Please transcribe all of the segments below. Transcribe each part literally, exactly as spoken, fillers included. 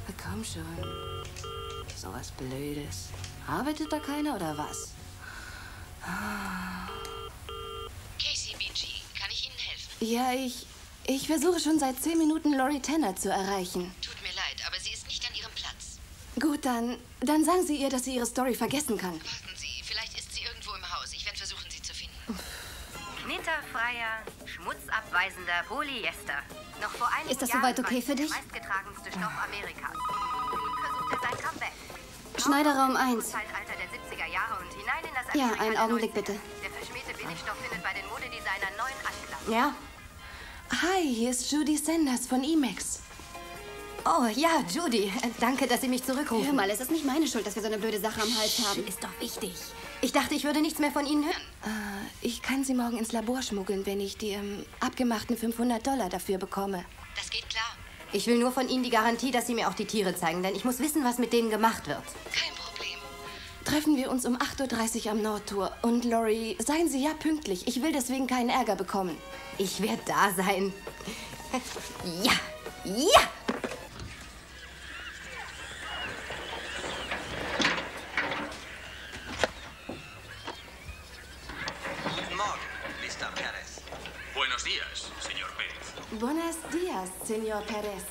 Na komm schon. So was Blödes. Arbeitet da keiner oder was? K C B G, kann ich Ihnen helfen? Ja, ich... Ich versuche schon seit zehn Minuten Lori Tanner zu erreichen. Tut mir leid, aber sie ist nicht an ihrem Platz. Gut, dann... Dann sagen Sie ihr, dass sie ihre Story vergessen kann. Warten Sie, vielleicht ist sie irgendwo im Haus. Ich werde versuchen, sie zu finden. Knitterfreier, schmutzabweisender Polyester. Noch vor einigen Ist das Jahren soweit okay war für der dich? meistgetragenste Stoff Amerikas. Nun versucht er sein Comeback. Schneiderraum eins. Zeitalter der siebziger Jahre und hinein in das Ja, Amerika einen der Augenblick neunziger. bitte. Der verschmähte Billigstoff findet bei den Modedesignern neuen Anklang. Ja? Hi, hier ist Judy Sanders von Emax. Oh, ja, Judy. Äh, Danke, dass Sie mich zurückrufen. Hör mal, es ist nicht meine Schuld, dass wir so eine blöde Sache am Hals haben. Ist doch wichtig. Ich dachte, ich würde nichts mehr von Ihnen hören. Äh, ich kann sie morgen ins Labor schmuggeln, wenn ich die ähm, abgemachten fünfhundert Dollar dafür bekomme. Das geht klar. Ich will nur von Ihnen die Garantie, dass Sie mir auch die Tiere zeigen, denn ich muss wissen, was mit denen gemacht wird. Kein Problem. Treffen wir uns um acht Uhr dreißig am Nordtor. Und Lori, seien Sie ja pünktlich. Ich will deswegen keinen Ärger bekommen. Ich werde da sein. Ja, ja! Guten Morgen, Mister Perez. Buenos días, señor Pérez. Buenos días, Señor Perez.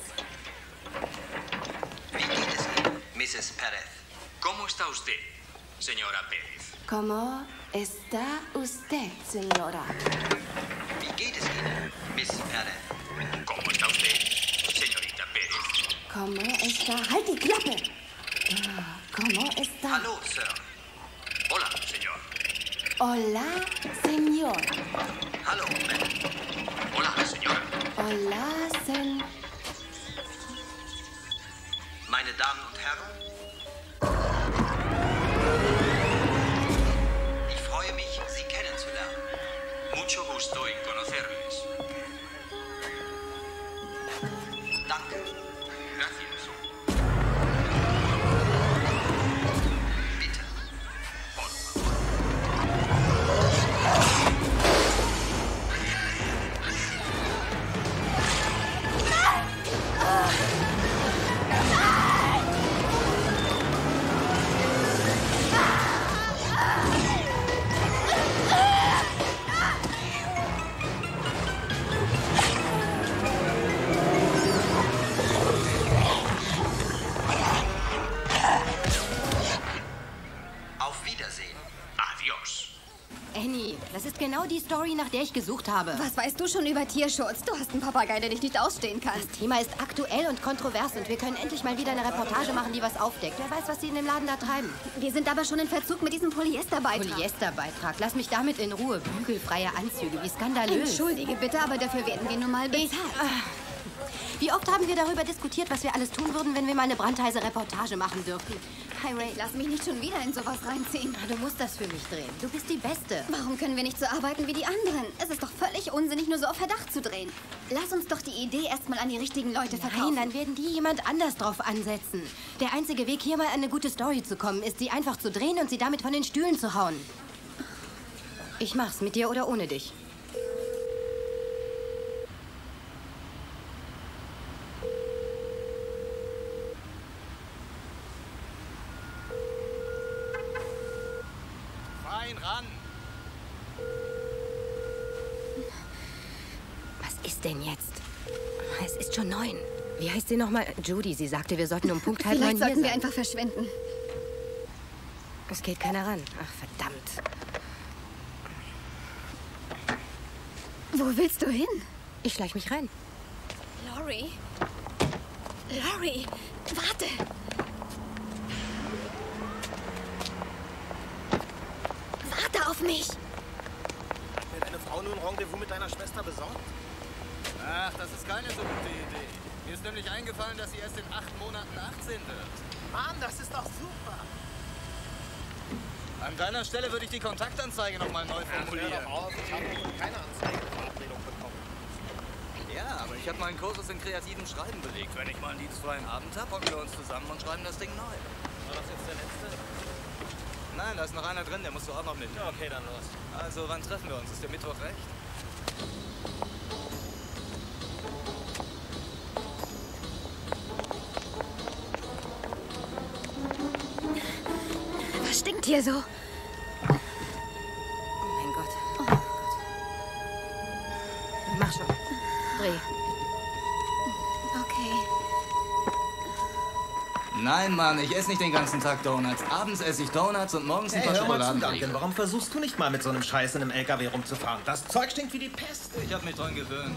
Wie geht es Ihnen, Misses Perez? ¿Cómo está usted, señora Pérez? ¿Cómo está usted, señora? Wie geht es Ihnen, Miss Perez? ¿Cómo está usted, señorita Pérez? ¿Cómo está? ¡Halt die Klappe! Ah, ¿Cómo está? Hallo, Sir. Hola, señor. Hola, señor. Hallo, Ma'am. Hola, señora. Hola, sen... Meine Damen und Herren, ich freue mich, Sie kennenzulernen. Mucho gusto en conocerles. Danke. Gracias. Bitte. Por favor. Auf Wiedersehen. Adiós. Annie, das ist genau die Story, nach der ich gesucht habe. Was weißt du schon über Tierschutz? Du hast einen Papagei, der dich nicht ausstehen kann. Das Thema ist aktuell und kontrovers und wir können endlich mal wieder eine Reportage machen, die was aufdeckt. Wer weiß, was Sie in dem Laden da treiben. Wir sind aber schon in Verzug mit diesem Polyesterbeitrag. Polyesterbeitrag. Lass mich damit in Ruhe. Bügelfreie Anzüge. Wie skandalös. Entschuldige bitte, aber dafür werden wir nun mal bezahlt. Wie oft haben wir darüber diskutiert, was wir alles tun würden, wenn wir mal eine brandheiße Reportage machen dürften? Hi, Ray. Lass mich nicht schon wieder in sowas reinziehen. Du musst das für mich drehen. Du bist die Beste. Warum können wir nicht so arbeiten wie die anderen? Es ist doch völlig unsinnig, nur so auf Verdacht zu drehen. Lass uns doch die Idee erstmal an die richtigen Leute verkaufen. Nein, dann werden die jemand anders drauf ansetzen. Der einzige Weg, hier mal an eine gute Story zu kommen, ist, sie einfach zu drehen und sie damit von den Stühlen zu hauen. Ich mach's, mit dir oder ohne dich. Fein ran. Was ist denn jetzt? Es ist schon neun. Wie heißt sie nochmal? Judy, sie sagte, wir sollten um Punkt halb neun Vielleicht hier sollten wir sein. einfach verschwinden. Es geht keiner ran. Ach, verdammt. Wo willst du hin? Ich schleich mich rein. Lori? Lori, warte! Warte auf mich! Hat mir deine Frau nun ein Rendezvous mit deiner Schwester besorgt? Ach, das ist keine so gute Idee. Mir ist nämlich eingefallen, dass sie erst in acht Monaten achtzehn wird. Mann, das ist doch super. An deiner Stelle würde ich die Kontaktanzeige nochmal neu formulieren. Hör doch auf, ich habe noch keine Anzeigenverabredung bekommen. Ja, aber ich habe meinen Kursus in kreativem Schreiben belegt. Wenn ich mal einen dienstfreien Abend habe, hocken wir uns zusammen und schreiben das Ding neu. War das jetzt der letzte? Nein, da ist noch einer drin, der musst du auch noch mit. Ja, okay, dann los. Also, wann treffen wir uns? Ist der Mittwoch recht? stinkt hier so. Oh mein Gott. Oh Gott. Mach schon. Dreh. Okay. Nein, Mann, ich esse nicht den ganzen Tag Donuts. Abends esse ich Donuts und morgens ein Hey, paar hör mal zu, Schokoladenriegel. Duncan. Warum versuchst du nicht mal mit so einem Scheiß in einem L K W rumzufahren? Das Zeug stinkt wie die Pest. Ich hab mich dran gewöhnt.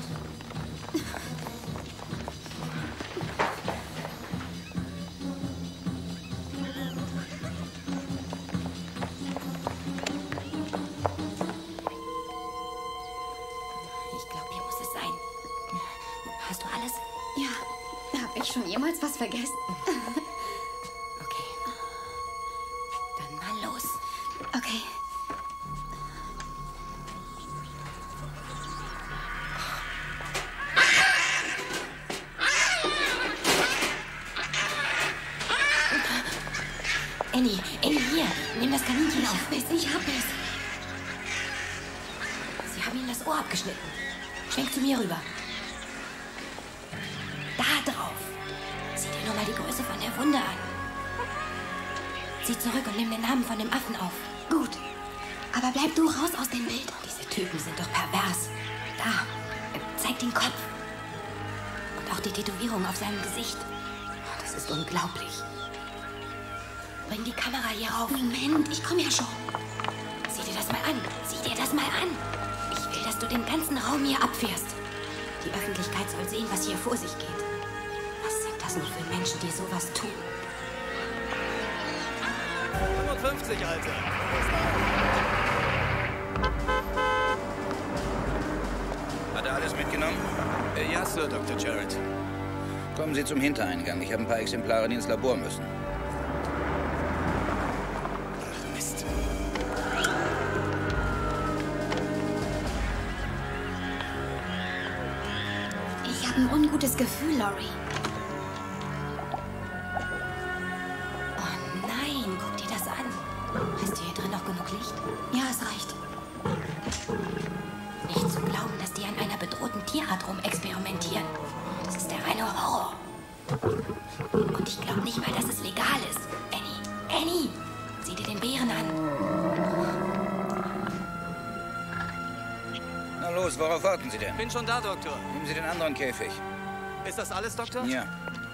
Ich glaube, hier muss es sein. Hast du alles? Ja, habe ich schon jemals was vergessen? Okay. Dann mal los. Okay. Annie, Annie, hier. Nimm das Kaninchen Ich auf. hab es, ich hab es. Sie haben ihm das Ohr abgeschnitten. Schwenk zu mir rüber. Da drauf. Sieh dir nur mal die Größe von der Wunde an. Sieh zurück und nimm den Namen von dem Affen auf. Gut. Aber bleib du raus aus dem Bild. Diese Typen sind doch pervers. Da. Zeig den Kopf. Und auch die Tätowierung auf seinem Gesicht. Das ist unglaublich. Bring die Kamera hier auf. Moment, ich komme ja schon. Sieh dir das mal an. Sieh dir das mal an. Ich will, dass du den ganzen Raum hier abfährst. Die Öffentlichkeit soll sehen, was hier vor sich geht. Was sind das nur für Menschen, die sowas tun? fünfundfünfzig, Alter. Hat er alles mitgenommen? Äh, ja, Sir, Doktor Jarrett. Kommen Sie zum Hintereingang. Ich habe ein paar Exemplare, die ins Labor müssen. Ach, Mist. Ich habe ein ungutes Gefühl, Laurie. Oh nein, guck dir das an. Hast du hier drin noch genug Licht? Ja, es reicht. Nicht zu glauben, dass die an einer bedrohten Tierart rumexperimentieren. Das ist der reine Horror. Und ich glaube nicht mal, dass es legal ist. Annie, Annie, sieh dir den Bären an. Na los, worauf warten Sie denn? Bin schon da, Doktor. Nehmen Sie den anderen Käfig. Ist das alles, Doktor? Ja.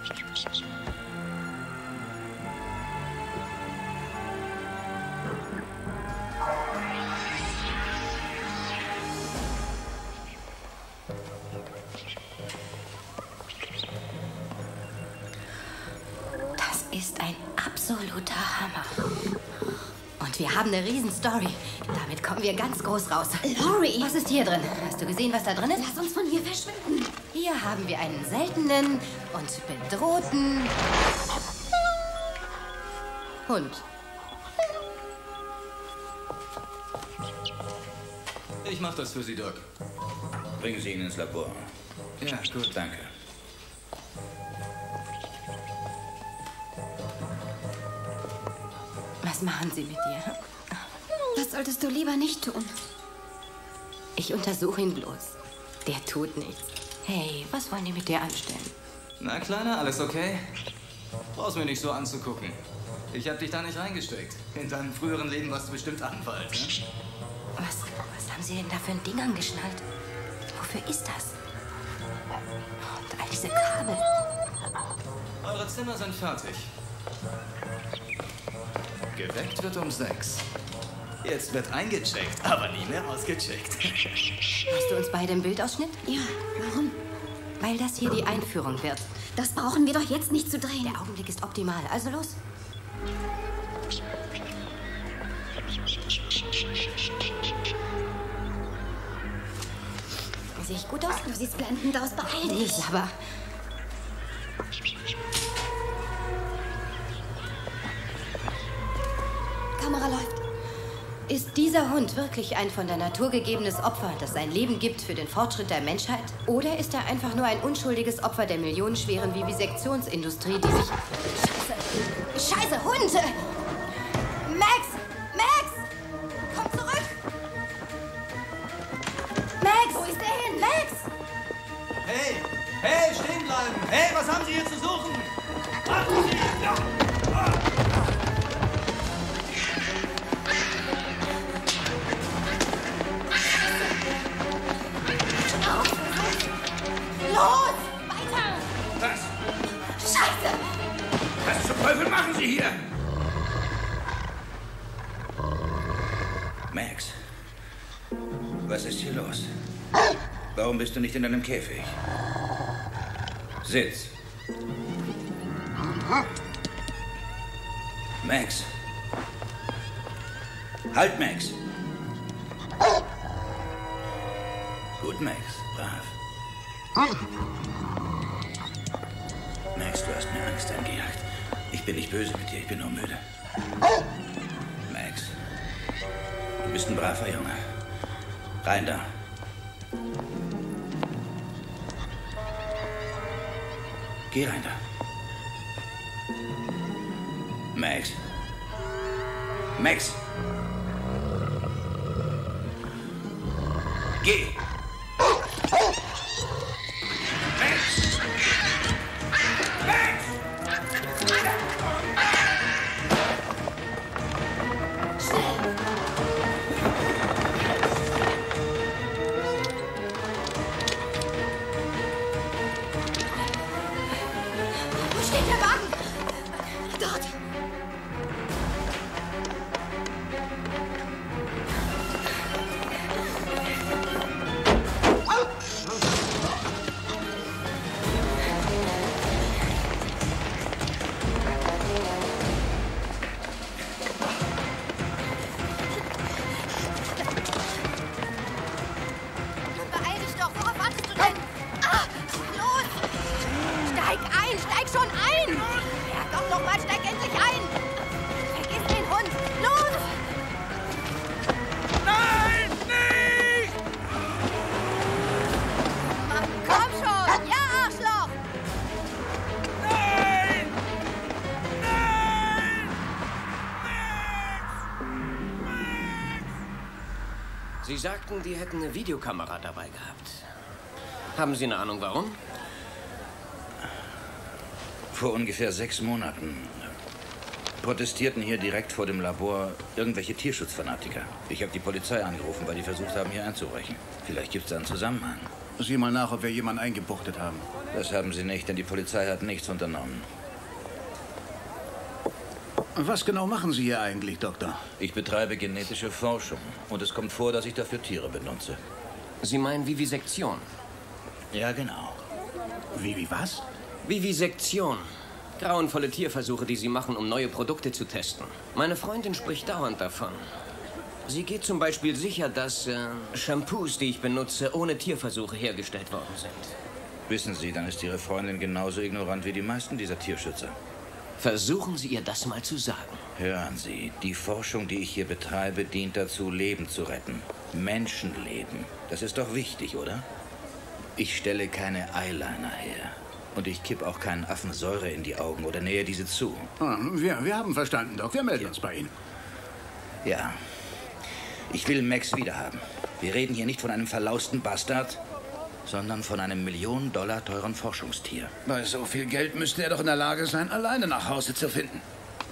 Das ist ein absoluter Hammer. Und wir haben eine Riesenstory. Damit kommen wir ganz groß raus. Laurie! Was ist hier drin? Hast du gesehen, was da drin ist? Lass uns von hier verschwinden. Hier haben wir einen seltenen und bedrohten Hund. Ich mach das für Sie, Doc. Bringen Sie ihn ins Labor. Ja, gut. Danke. Was machen Sie mit dir? Das solltest du lieber nicht tun. Ich untersuche ihn bloß. Der tut nichts. Hey, was wollen die mit dir anstellen? Na, Kleiner, alles okay? Brauchst mir nicht so anzugucken. Ich hab dich da nicht reingesteckt. In deinem früheren Leben warst du bestimmt Anwalt, ne? Was, was haben Sie denn da für ein Ding angeschnallt? Wofür ist das? Und all diese Kabel. Eure Zimmer sind fertig. Geweckt wird um sechs. Jetzt wird eingecheckt, aber nie mehr ausgecheckt. Hast du uns beide im Bildausschnitt? Ja, warum? Weil das hier die Einführung wird. Das brauchen wir doch jetzt nicht zu drehen. Der Augenblick ist optimal. Also los. Sehe ich gut aus? Du siehst blendend aus. Beeil dich. Nicht, aber... Kamera läuft. Ist dieser Hund wirklich ein von der Natur gegebenes Opfer, das sein Leben gibt für den Fortschritt der Menschheit? Oder ist er einfach nur ein unschuldiges Opfer der millionenschweren Vivisektionsindustrie, die sich... Scheiße! Scheiße, Hund! Max! Max! Komm zurück! Max! Wo ist der hin? Max! Hey! Hey, stehen bleiben! Hey, was haben Sie hier zu suchen? Warten Sie! Ja. Los! Weiter! Was? Scheiße! Was zum Teufel machen Sie hier? Max, was ist hier los? Warum bist du nicht in deinem Käfig? Sitz. Max. Halt, Max. Gut, Max. Brav. Max, du hast mir Angst eingejagt. Ich bin nicht böse mit dir, ich bin nur müde. Max, du bist ein braver Junge. Rein da. Geh rein da. Max. Max. Geh. Max. Max. Wo steht der Wagen? Dort. Beeil dich doch. Worauf wartest du denn? Ah, los! Steig ein! Steig schon ein! Ja, komm doch mal, steig endlich ein! Vergiss den Hund! Los! Nein, nicht! Mann, komm schon! Ja, Arschloch! Nein! Nein! Sie sagten, die hätten eine Videokamera dabei gehabt. Haben Sie eine Ahnung, warum? Vor ungefähr sechs Monaten protestierten hier direkt vor dem Labor irgendwelche Tierschutzfanatiker. Ich habe die Polizei angerufen, weil die versucht haben, hier einzubrechen. Vielleicht gibt es da einen Zusammenhang. Sieh mal nach, ob wir jemanden eingebuchtet haben. Das haben sie nicht, denn die Polizei hat nichts unternommen. Was genau machen Sie hier eigentlich, Doktor? Ich betreibe genetische Forschung und es kommt vor, dass ich dafür Tiere benutze. Sie meinen Vivisektion? Ja, genau. Wie, wie was? Vivisektion. Grauenvolle Tierversuche, die sie machen, um neue Produkte zu testen. Meine Freundin spricht dauernd davon. Sie geht zum Beispiel sicher, dass äh, Shampoos, die ich benutze, ohne Tierversuche hergestellt worden sind. Wissen Sie, dann ist Ihre Freundin genauso ignorant wie die meisten dieser Tierschützer. Versuchen Sie ihr das mal zu sagen. Hören Sie, die Forschung, die ich hier betreibe, dient dazu, Leben zu retten. Menschenleben. Das ist doch wichtig, oder? Ich stelle keine Eyeliner her. Und ich kipp auch keinen Affen Säure in die Augen oder nähe diese zu. Ah, wir, wir haben verstanden, Doc. Wir melden uns bei Ihnen. Ja. Ich will Max wiederhaben. Wir reden hier nicht von einem verlausten Bastard, sondern von einem Millionen Dollar teuren Forschungstier. Bei so viel Geld müsste er doch in der Lage sein, alleine nach Hause zu finden.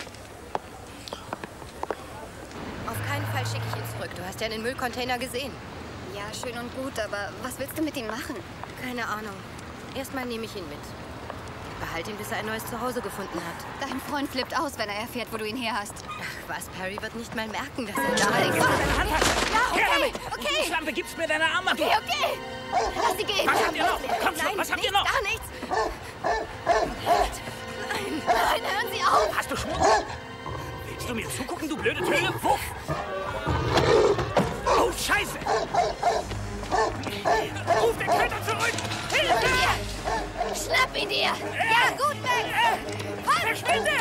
Auf keinen Fall schicke ich ihn zurück. Du hast ja den Müllcontainer gesehen. Ja, schön und gut, aber was willst du mit ihm machen? Keine Ahnung. Erstmal nehme ich ihn mit. Behalte ihn, bis er ein neues Zuhause gefunden hat. Dein Freund flippt aus, wenn er erfährt, wo du ihn her hast. Ach was, Perry wird nicht mal merken, dass er da ist. Ja, okay, okay. Schlampe, gibst mir deine Arme. Okay, okay. Lass sie gehen. Was habt ihr noch? Komm schon, Nein, was habt ihr nichts, noch? Gar nichts. Nein, nein, hören Sie auf. Hast du Schmuck? Willst du mir zugucken, du blöde Töne? Wuff! Oh, Scheiße! Ruf den Täter zurück! Hilfe! Schnapp ihn dir! Ja, gut, Max! Verschwinde!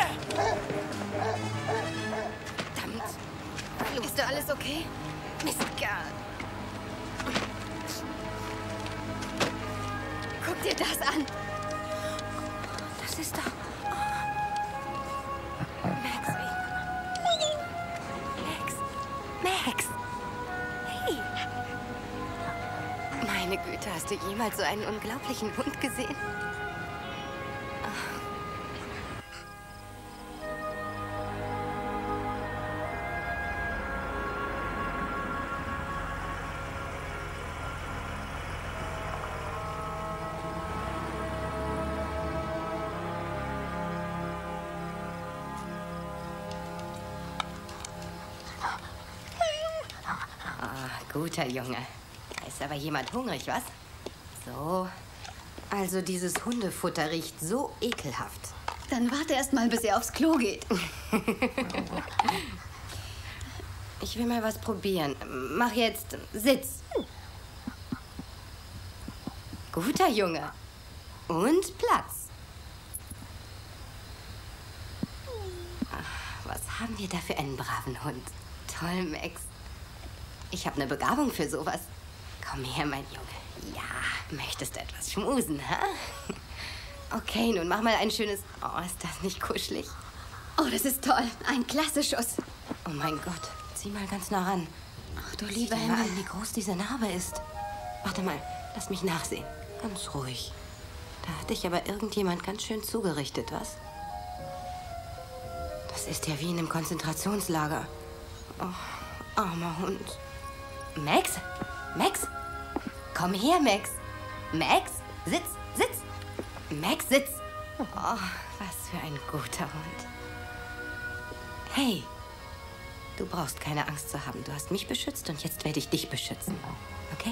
Verdammt! Ist da alles okay? Mistkerl! Guck dir das an! Das ist doch... Max, Max! Max! Hey! Meine Güte, hast du jemals so einen unglaublichen Hund gesehen? Guter Junge. Da ist aber jemand hungrig, was? So. Also dieses Hundefutter riecht so ekelhaft. Dann warte erst mal, bis er aufs Klo geht. Ich will mal was probieren. Mach jetzt Sitz. Guter Junge. Und Platz. Ach, was haben wir da für einen braven Hund? Toll, Max. Ich habe eine Begabung für sowas. Komm her, mein Junge. Ja, möchtest du etwas schmusen, ha? Okay, nun mach mal ein schönes... Oh, ist das nicht kuschelig? Oh, das ist toll. Ein klasse Schuss. Oh mein Gott, zieh mal ganz nah ran. Ach du Sieh lieber dir mal Himmel. an, wie groß diese Narbe ist. Warte mal, lass mich nachsehen. Ganz ruhig. Da hat dich aber irgendjemand ganz schön zugerichtet, was? Das ist ja wie in einem Konzentrationslager. Oh, armer Hund. Max? Max? Komm her, Max. Max, sitz, sitz. Max, sitz. Oh, was für ein guter Hund. Hey, du brauchst keine Angst zu haben. Du hast mich beschützt und jetzt werde ich dich beschützen. Okay?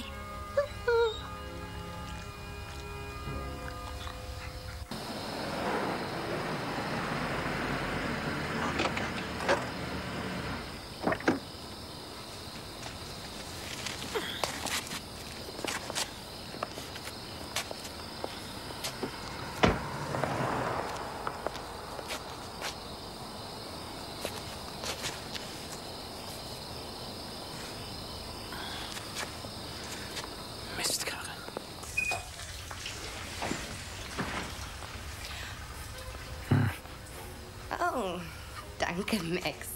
Mistkarre. Oh, danke, Max.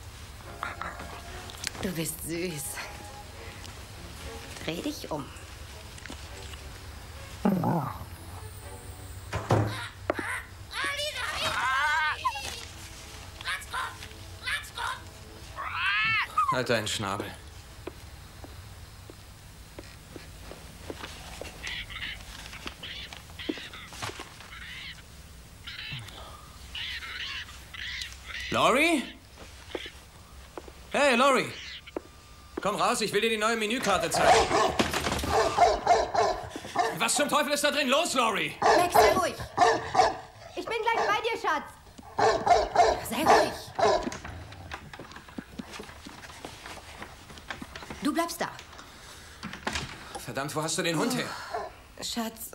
Du bist süß. Dreh dich um. Halt deinen Schnabel. Lori? Hey, Lori. Komm raus, ich will dir die neue Menükarte zeigen. Was zum Teufel ist da drin los, Lori? Max, sei ruhig. Ich bin gleich bei dir, Schatz. Sei ruhig. Du bleibst da. Verdammt, wo hast du den Hund her? Schatz.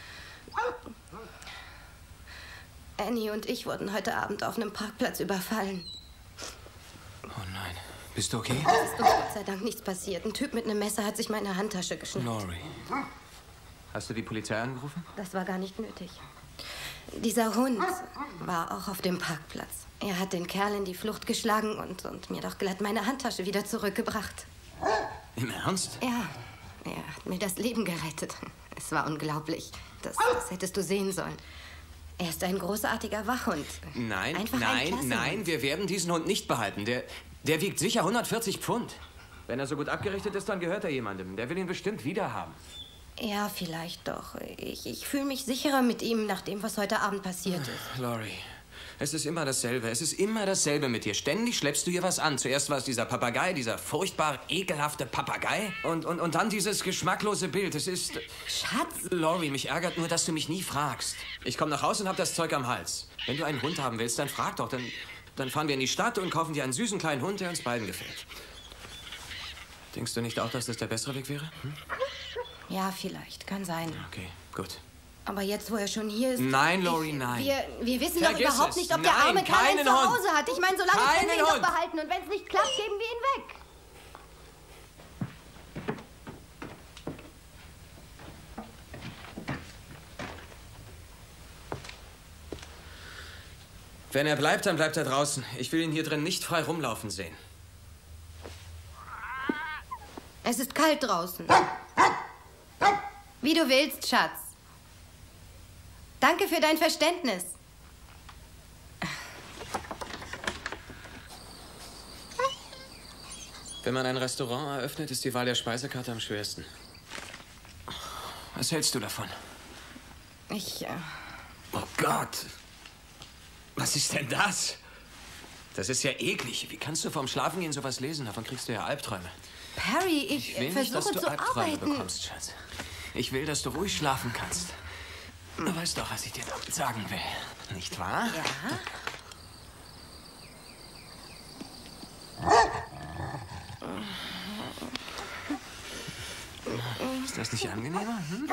Annie und ich wurden heute Abend auf einem Parkplatz überfallen. Oh nein. Bist du okay? Es ist uns Gott sei Dank nichts passiert. Ein Typ mit einem Messer hat sich meine Handtasche geschnappt. Lori. Hast du die Polizei angerufen? Das war gar nicht nötig. Dieser Hund war auch auf dem Parkplatz. Er hat den Kerl in die Flucht geschlagen und, und mir doch glatt meine Handtasche wieder zurückgebracht. Im Ernst? Ja, er hat mir das Leben gerettet. Es war unglaublich. Das, das hättest du sehen sollen. Er ist ein großartiger Wachhund. Nein, Einfach ein nein, Klassenhund. nein, wir werden diesen Hund nicht behalten. Der, der wiegt sicher hundertvierzig Pfund. Wenn er so gut abgerichtet ist, dann gehört er jemandem. Der will ihn bestimmt wieder haben. Ja, vielleicht doch. Ich, ich fühle mich sicherer mit ihm, nach dem, was heute Abend passiert ist. Lori, es ist immer dasselbe. Es ist immer dasselbe mit dir. Ständig schleppst du ihr was an. Zuerst war es dieser Papagei, dieser furchtbar ekelhafte Papagei. Und, und, und dann dieses geschmacklose Bild. Es ist... Schatz! Lori, mich ärgert nur, dass du mich nie fragst. Ich komme nach Hause und hab das Zeug am Hals. Wenn du einen Hund haben willst, dann frag doch. Dann, dann fahren wir in die Stadt und kaufen dir einen süßen kleinen Hund, der uns beiden gefällt. Denkst du nicht auch, dass das der bessere Weg wäre? Hm? Ja, vielleicht. Kann sein. Okay, gut. Aber jetzt, wo er schon hier ist... Nein, Lori, nein. Wir, wir wissen Vergiss doch überhaupt es. nicht, ob Nein, der arme Kerl ein keinen Zuhause Hund. hat. Ich meine, solange können Keinen wir ihn doch Hund. behalten. Und wenn es nicht klappt, geben wir ihn weg. Wenn er bleibt, dann bleibt er draußen. Ich will ihn hier drin nicht frei rumlaufen sehen. Es ist kalt draußen. Wie du willst, Schatz. Danke für dein Verständnis. Wenn man ein Restaurant eröffnet, ist die Wahl der Speisekarte am schwersten. Was hältst du davon? Ich, äh... Oh Gott! Was ist denn das? Das ist ja eklig. Wie kannst du vorm Schlafengehen sowas lesen? Davon kriegst du ja Albträume. Perry, ich, Ich will nicht, versuche dass du zu Albträume arbeiten. bekommst, Schatz. Ich will, dass du ruhig schlafen kannst. Du weißt doch, was ich dir damit sagen will. Nicht wahr? Ja. Ist das nicht angenehmer? Hm?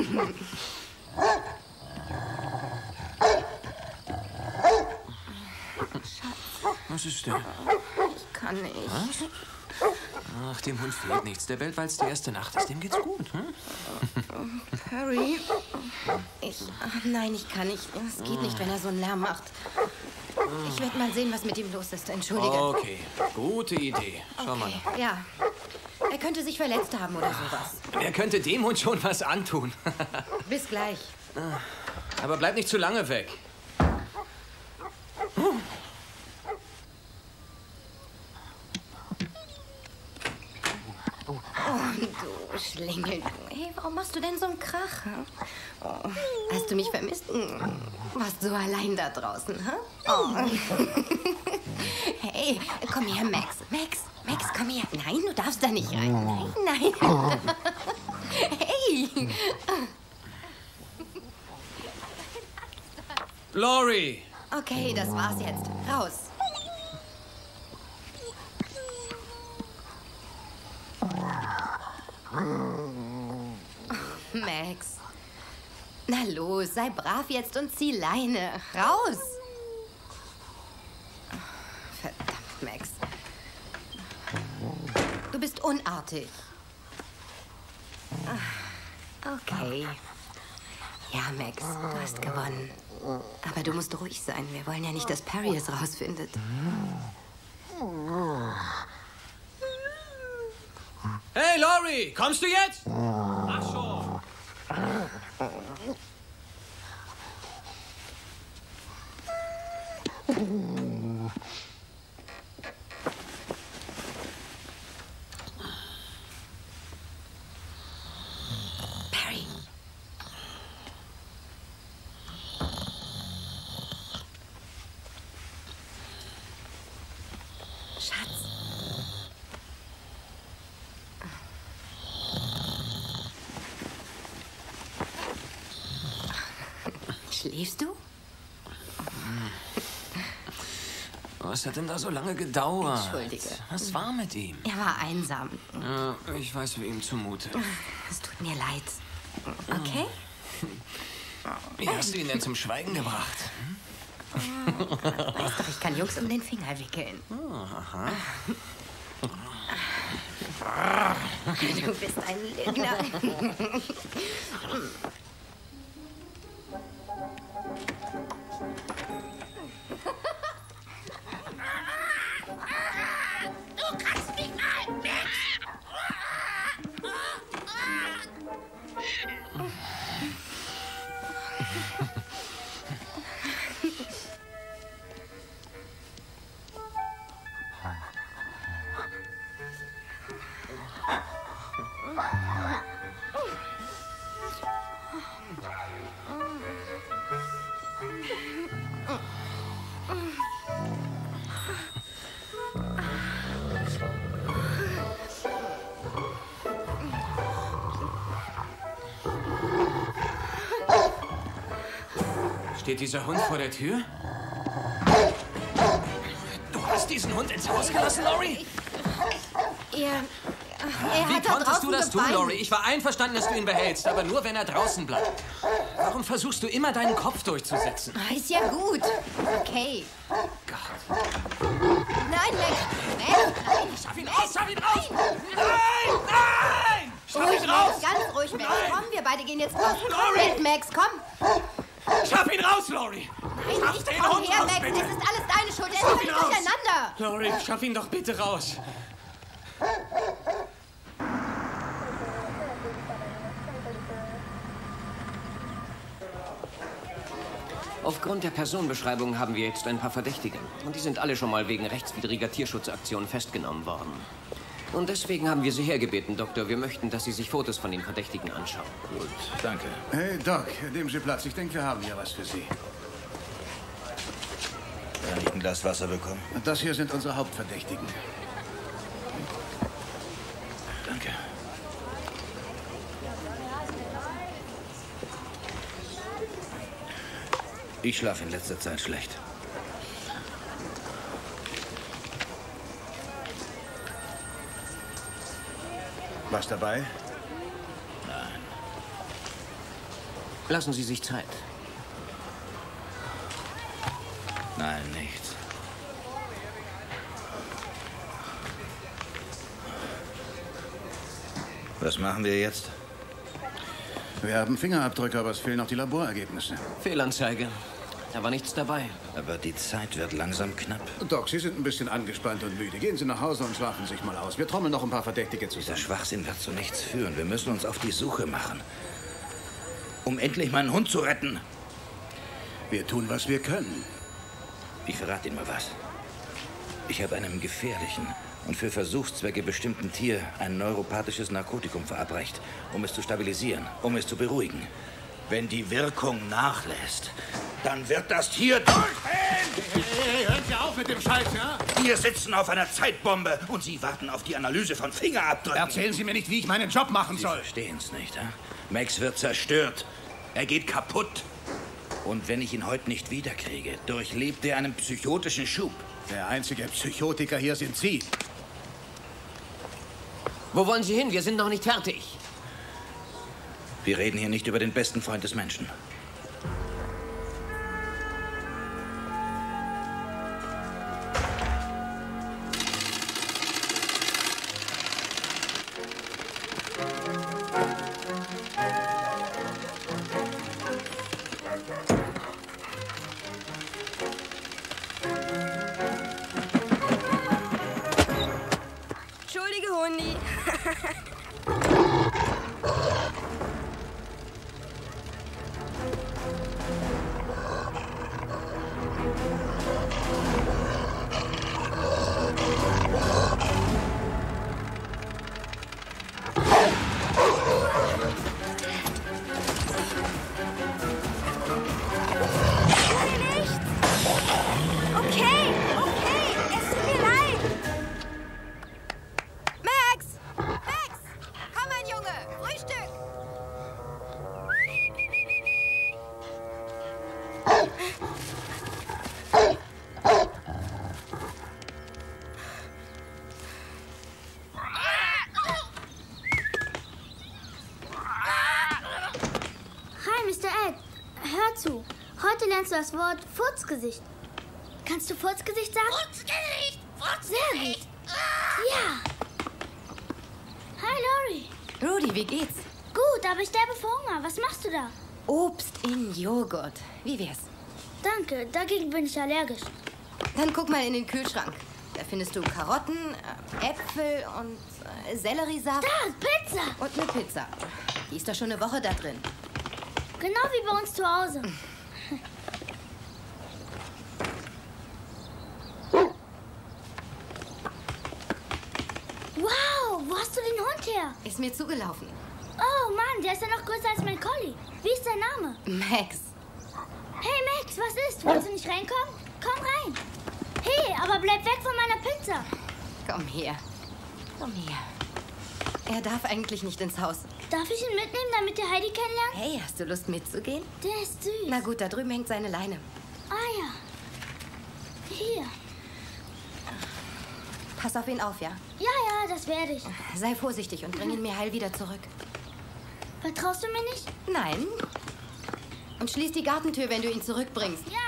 Was ist denn? Ich kann nicht. Was? Ach, dem Hund fehlt nichts. Der bellt, weil es die erste Nacht ist. Dem geht's gut. Hm? Perry, ich... Ach, nein, ich kann nicht. Es geht nicht, wenn er so einen Lärm macht. Ich werde mal sehen, was mit ihm los ist. Entschuldige. Okay, gute Idee. Schau mal. Okay, ja. Er könnte sich verletzt haben oder sowas. Wer könnte dem Hund schon was antun? Bis gleich. Aber bleib nicht zu lange weg. Oh, du Schlingel. Hey, warum machst du denn so einen Krach? Hm? Oh, hast du mich vermisst? Hm. Warst so allein da draußen, hm? Oh. Hey, komm her, Max. Max, Max, komm her. Nein, du darfst da nicht rein. Nein, nein. Hey. Laurie! Okay, das war's jetzt. Raus. Max. Na los, sei brav jetzt und zieh Leine. Raus! Verdammt, Max. Du bist unartig. Okay. Ja, Max, du hast gewonnen. Aber du musst ruhig sein. Wir wollen ja nicht, dass Perry es rausfindet. Hey, Laurie, kommst du jetzt? Ach schon. Perry. Schatz. Schläfst du? Was hat denn da so lange gedauert? Entschuldige. Was war mit ihm? Er war einsam. Ja, ich weiß, wie ihm zumute. Es tut mir leid. Okay? Wie hast du ihn denn zum Schweigen gebracht? Weißt doch, ich kann Jungs um den Finger wickeln. Oh, aha. Du bist ein Lügner. Du kannst mich mal, Max! Steht dieser Hund vor der Tür? Du hast diesen Hund ins Haus gelassen, Laurie? Er, er Wie hat da konntest draußen du das tun, geweint. Laurie? Ich war einverstanden, dass du ihn behältst, aber nur, wenn er draußen bleibt. Warum versuchst du immer, deinen Kopf durchzusetzen? Ah, ist ja gut. Okay. Gott. Nein, Max. Max, nein. Schaff ihn raus, schaff ihn raus! Nein, nein! Schaff Ruhig, ihn raus! Max, ganz ruhig, Max. Nein. Komm, wir beide gehen jetzt raus. Komm Laurie. mit, Max, komm. Schaff ihn raus, Laurie! Nein, Schaff nicht den komm Hund her, raus, Max. bitte. Das ist alles deine Schuld. Er ist Schaff völlig ihn raus. durcheinander. Laurie, schaff ihn doch bitte raus. Aufgrund der Personenbeschreibung haben wir jetzt ein paar Verdächtige. Und die sind alle schon mal wegen rechtswidriger Tierschutzaktionen festgenommen worden. Und deswegen haben wir Sie hergebeten, Doktor. Wir möchten, dass Sie sich Fotos von den Verdächtigen anschauen. Gut, danke. Hey, Doc, nehmen Sie Platz. Ich denke, wir haben hier was für Sie. Kann ich ein Glas Wasser bekommen? Das hier sind unsere Hauptverdächtigen. Ich schlafe in letzter Zeit schlecht. Was dabei? Nein. Lassen Sie sich Zeit. Nein, nichts. Was machen wir jetzt? Wir haben Fingerabdrücke, aber es fehlen noch die Laborergebnisse. Fehlanzeige. Da war nichts dabei. Aber die Zeit wird langsam knapp. Doc, Sie sind ein bisschen angespannt und müde. Gehen Sie nach Hause und schlafen sich mal aus. Wir trommeln noch ein paar Verdächtige zusammen. Dieser Schwachsinn wird zu nichts führen. Wir müssen uns auf die Suche machen. Um endlich meinen Hund zu retten. Wir tun, was wir können. Ich verrate Ihnen mal was. Ich habe einem gefährlichen und für Versuchszwecke bestimmten Tier ein neuropathisches Narkotikum verabreicht, um es zu stabilisieren, um es zu beruhigen. Wenn die Wirkung nachlässt, dann wird das Tier durchdrehen! Hey, hey, hören Sie auf mit dem Scheiß, ja? Wir sitzen auf einer Zeitbombe und Sie warten auf die Analyse von Fingerabdrücken. Erzählen Sie mir nicht, wie ich meinen Job machen soll. Sie verstehen es nicht, hä? Max wird zerstört. Er geht kaputt. Und wenn ich ihn heute nicht wiederkriege, durchlebt er einen psychotischen Schub. Der einzige Psychotiker hier sind Sie. Wo wollen Sie hin? Wir sind noch nicht fertig. Wir reden hier nicht über den besten Freund des Menschen. Entschuldige, Hundi. Okay, okay, es tut mir leid. Max! Max! Komm, mein Junge, Frühstück! Hi, Mister Egg. Hör zu. Heute lernst du das Wort Furzgesicht. Kannst du Furzgesicht sagen? Furzgesicht! Sehr gut. Ja. Hi, Lori. Rudy, wie geht's? Gut, aber ich sterbe vor Hunger. Was machst du da? Obst in Joghurt. Wie wär's? Danke, dagegen bin ich allergisch. Dann guck mal in den Kühlschrank. Da findest du Karotten, äh, Äpfel und äh, Selleriesaft. Da, Pizza! Und eine Pizza. Die ist doch schon eine Woche da drin. Genau wie bei uns zu Hause. Wow, wo hast du den Hund her? Ist mir zugelaufen. Oh Mann, der ist ja noch größer als mein Collie. Wie ist dein Name? Max. Hey Max, was ist? Willst du nicht reinkommen? Komm rein. Hey, aber bleib weg von meiner Pizza. Komm her. Komm her. Er darf eigentlich nicht ins Haus. Darf ich ihn mitnehmen, damit ihr Heidi kennenlernt? Hey, hast du Lust mitzugehen? Der ist süß. Na gut, da drüben hängt seine Leine. Ah ja. Hier. Pass auf ihn auf, ja? Ja, ja, das werde ich. Sei vorsichtig und bring ihn mir heil wieder zurück. Vertraust du mir nicht? Nein. Und schließ die Gartentür, wenn du ihn zurückbringst. Ja.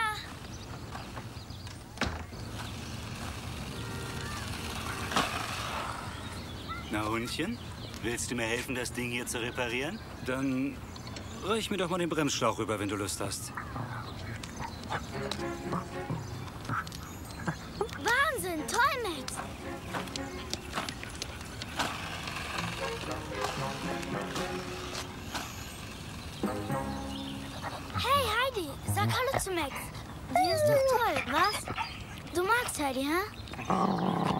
Na, Hundchen? Willst du mir helfen, das Ding hier zu reparieren? Dann reich mir doch mal den Bremsschlauch rüber, wenn du Lust hast. Wahnsinn, toll, Max. Hey, Heidi, sag Hallo zu Max. Sie ist doch toll, was? Du magst Heidi, hä?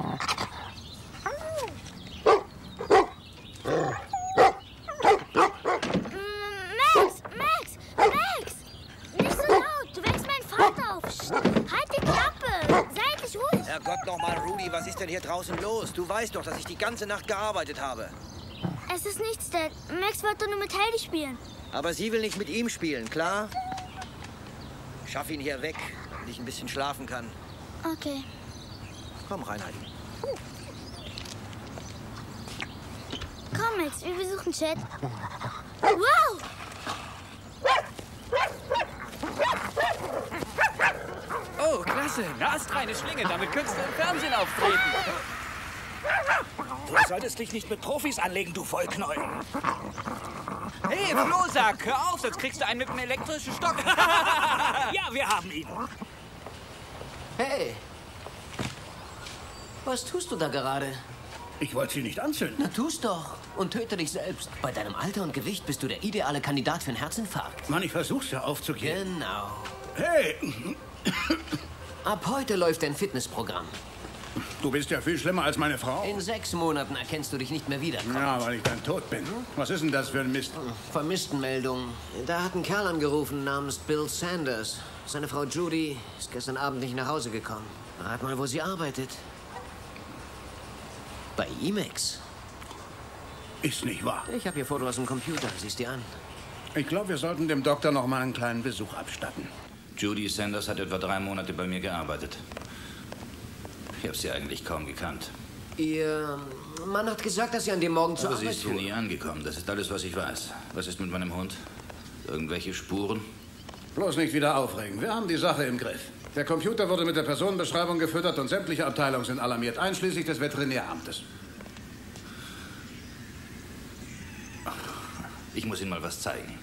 Max, Max, Max! Nicht so laut, du wächst meinen Vater auf. Psst, halt die Klappe, sei endlich ruhig. Herrgott nochmal, Rudy, was ist denn hier draußen los? Du weißt doch, dass ich die ganze Nacht gearbeitet habe. Es ist nichts, Dad. Max wollte nur mit Heidi spielen. Aber sie will nicht mit ihm spielen, klar? Schaff ihn hier weg, damit ich ein bisschen schlafen kann. Okay. Komm, Reinhard. Komm, Max, wir besuchen Chad. Wow! Oh, klasse. Eine astreine Schlinge. Damit könntest du im Fernsehen auftreten. Du solltest dich nicht mit Profis anlegen, du Vollknäuel. Hey, Flohsack, hör auf, sonst kriegst du einen mit einem elektrischen Stock. Ja, wir haben ihn. Hey. Was tust du da gerade? Ich wollte sie nicht anzünden. Na, tu's doch. Und töte dich selbst. Bei deinem Alter und Gewicht bist du der ideale Kandidat für einen Herzinfarkt. Mann, ich versuch's ja aufzugeben. Genau. Hey! Ab heute läuft dein Fitnessprogramm. Du bist ja viel schlimmer als meine Frau. In sechs Monaten erkennst du dich nicht mehr wieder. Ja, weil ich dann tot bin. Was ist denn das für ein Mist? Vermisstenmeldung. Da hat ein Kerl angerufen namens Bill Sanders. Seine Frau Judy ist gestern Abend nicht nach Hause gekommen. Rat mal, wo sie arbeitet. Bei Imex. Ist nicht wahr. Ich habe hier Fotos aus dem Computer. Siehst dir an. Ich glaube, wir sollten dem Doktor noch mal einen kleinen Besuch abstatten. Judy Sanders hat etwa drei Monate bei mir gearbeitet. Ich habe sie eigentlich kaum gekannt. Ihr Mann hat gesagt, dass sie an dem Morgen zur Aber sie Arbeit ist hier nie angekommen. Das ist alles, was ich weiß. Was ist mit meinem Hund? Irgendwelche Spuren? Bloß nicht wieder aufregen. Wir haben die Sache im Griff. Der Computer wurde mit der Personenbeschreibung gefüttert und sämtliche Abteilungen sind alarmiert, einschließlich des Veterinäramtes. Ich muss Ihnen mal was zeigen.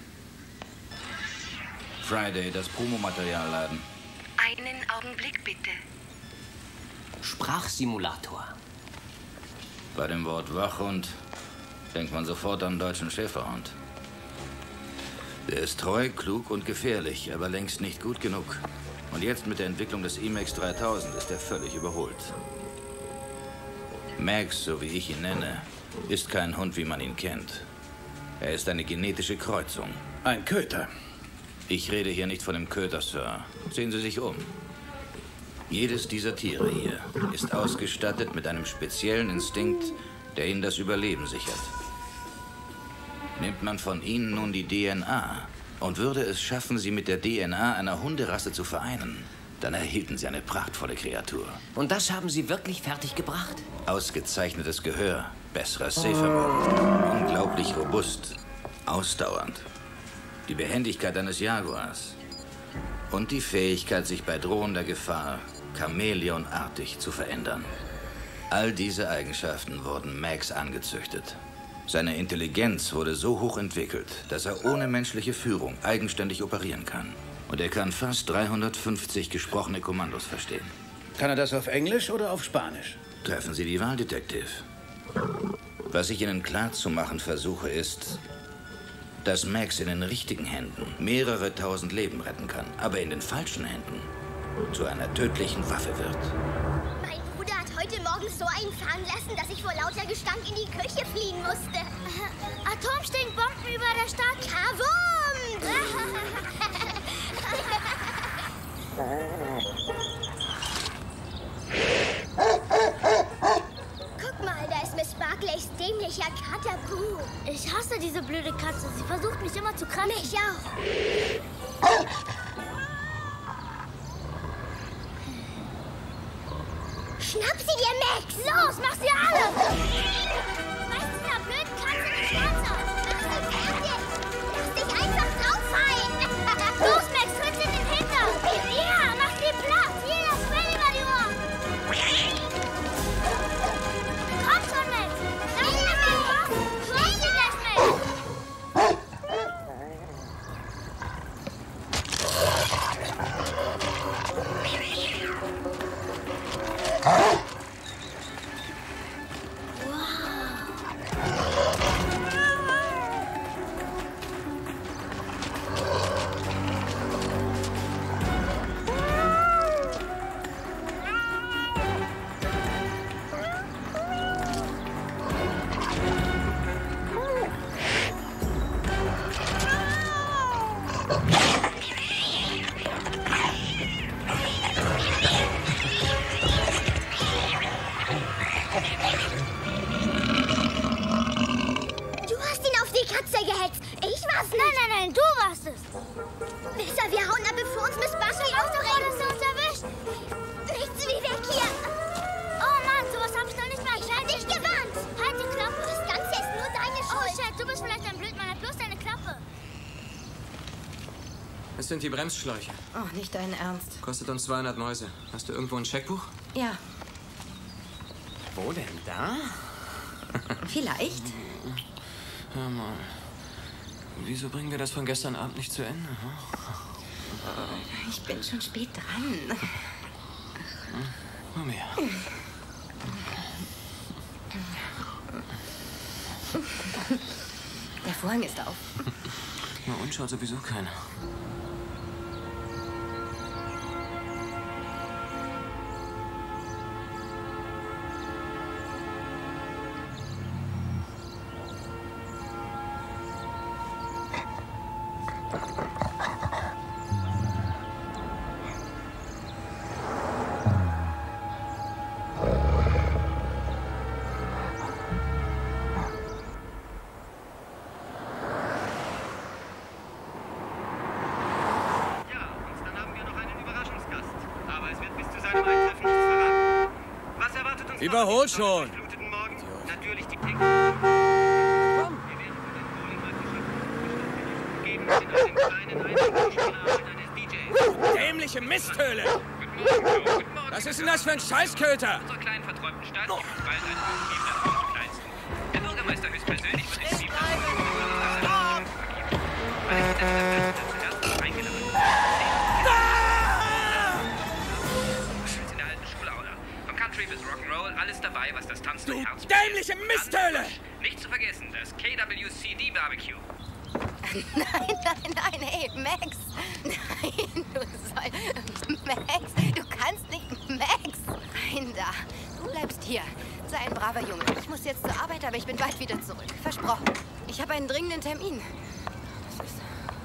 Friday, das Promomaterialladen. Einen Augenblick bitte. Sprachsimulator. Bei dem Wort Wachhund denkt man sofort an einen deutschen Schäferhund. Der ist treu, klug und gefährlich, aber längst nicht gut genug. Und jetzt mit der Entwicklung des Imex dreitausend ist er völlig überholt. Max, so wie ich ihn nenne, ist kein Hund, wie man ihn kennt. Er ist eine genetische Kreuzung. Ein Köter. Ich rede hier nicht von dem Köter, Sir. Sehen Sie sich um. Jedes dieser Tiere hier ist ausgestattet mit einem speziellen Instinkt, der ihnen das Überleben sichert. Nimmt man von ihnen nun die D N A und würde es schaffen, sie mit der D N A einer Hunderasse zu vereinen, dann erhielten sie eine prachtvolle Kreatur. Und das haben Sie wirklich fertig gebracht? Ausgezeichnetes Gehör, besseres Sehvermögen, unglaublich robust, ausdauernd. Die Behendigkeit eines Jaguars und die Fähigkeit, sich bei drohender Gefahr chamäleonartig zu verändern. All diese Eigenschaften wurden Max angezüchtet. Seine Intelligenz wurde so hoch entwickelt, dass er ohne menschliche Führung eigenständig operieren kann. Und er kann fast dreihundertfünfzig gesprochene Kommandos verstehen. Kann er das auf Englisch oder auf Spanisch? Treffen Sie die Wahl, Detective. Was ich Ihnen klarzumachen versuche, ist, dass Max in den richtigen Händen mehrere tausend Leben retten kann, aber in den falschen Händen zu einer tödlichen Waffe wird. Mein Bruder hat heute Morgen so einen fahren lassen, dass ich vor lauter Gestank in die Küche fliehen musste. Atomstinkbomben über der Stadt. Kavum! Guck mal, da ist Miss Barclays dämlicher Katapu. Ich hasse diese blöde Katze. Sie versucht mich immer zu kratzen. Mich auch. Schnapp sie dir, Max! Los, mach sie alle! Reiß dieser blöden Katze die Schwanz aus! Mach sie fertig! Lass dich einfach drauffallen! Los, Max, tritt sie in den Hintern! Ja, mach sie platt! Hier, das Fell über die Ohren! Komm schon, Max! Lass sie das raus! Schluss sie gleich, Max! Nein, Nein, nein, du warst es. Besser, wir hauen ab, bevor uns Miss Buckley aufbringt. Dass sie uns erwischt. Nichts wie weg hier. Oh Mann, sowas habe ich noch nicht mal. Ich habe dich gewarnt. Halt die Klappe. Das Ganze ist nur deine Schuld. Oh, Chat, du bist vielleicht ein Blödmann. Halt bloß deine Klappe. Es sind die Bremsschläuche. Oh, nicht dein Ernst. Kostet uns zweihundert Mäuse. Hast du irgendwo ein Scheckbuch? Ja. Wo denn? Da? Vielleicht. Hör mal. Wieso bringen wir das von gestern Abend nicht zu Ende? Ich bin schon spät dran. Komm her. Der Vorhang ist auf. Na und schaut sowieso keiner. Überhol schon! Natürlich die Dämliche Misthöhle! Was ist denn das für ein Scheißköter? Unserer kleinen verträumten Stadt gibt es bald einen Betrieb der Hauskleinsten. Der Bürgermeister höchstpersönlich von den Betrieb bis Rock'n'Roll, alles dabei, was das Tanzen Du dämliche Misthöhle! Nicht zu vergessen, das K W C D Barbecue. Nein, nein, nein, hey, Max. Nein, du sollst... Max, du kannst nicht... Max! Nein, da. Du bleibst hier. Sei ein braver Junge. Ich muss jetzt zur Arbeit, aber ich bin bald wieder zurück. Versprochen. Ich habe einen dringenden Termin. Was ist...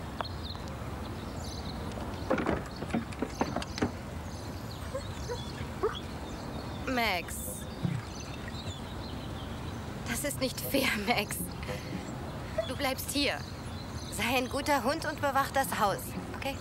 Max. Das ist nicht fair, Max. Du bleibst hier. Sei ein guter Hund und bewach das Haus, okay?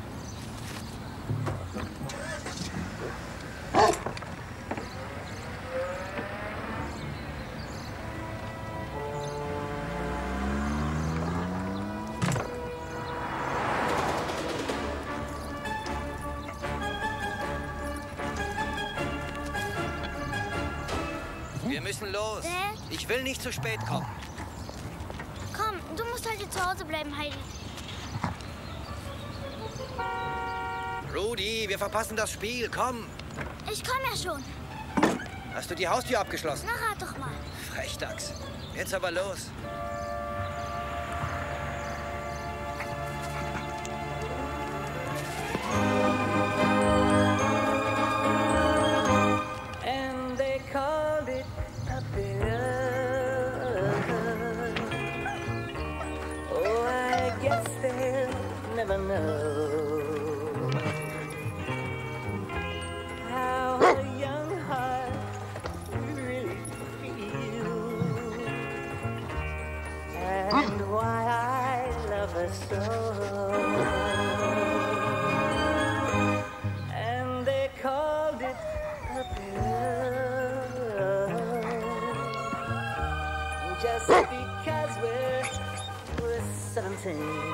Wir müssen los. Ich will nicht zu spät kommen. Komm, du musst halt hier zu Hause bleiben, Heidi. Rudy, wir verpassen das Spiel. Komm. Ich komme ja schon. Hast du die Haustür abgeschlossen? Na, rat doch mal. Frechdachs. Jetzt aber los. And they called it a bill. Oh, I guess they'll never know how a young heart really feels and why I love her so. And they called it a bill just because we're, we're seventeen.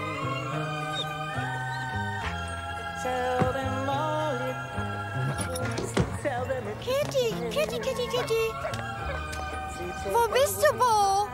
Tell them all it, tell them it. Kitty, Kitty, Kitty, Kitty. Wo bist du, Bo?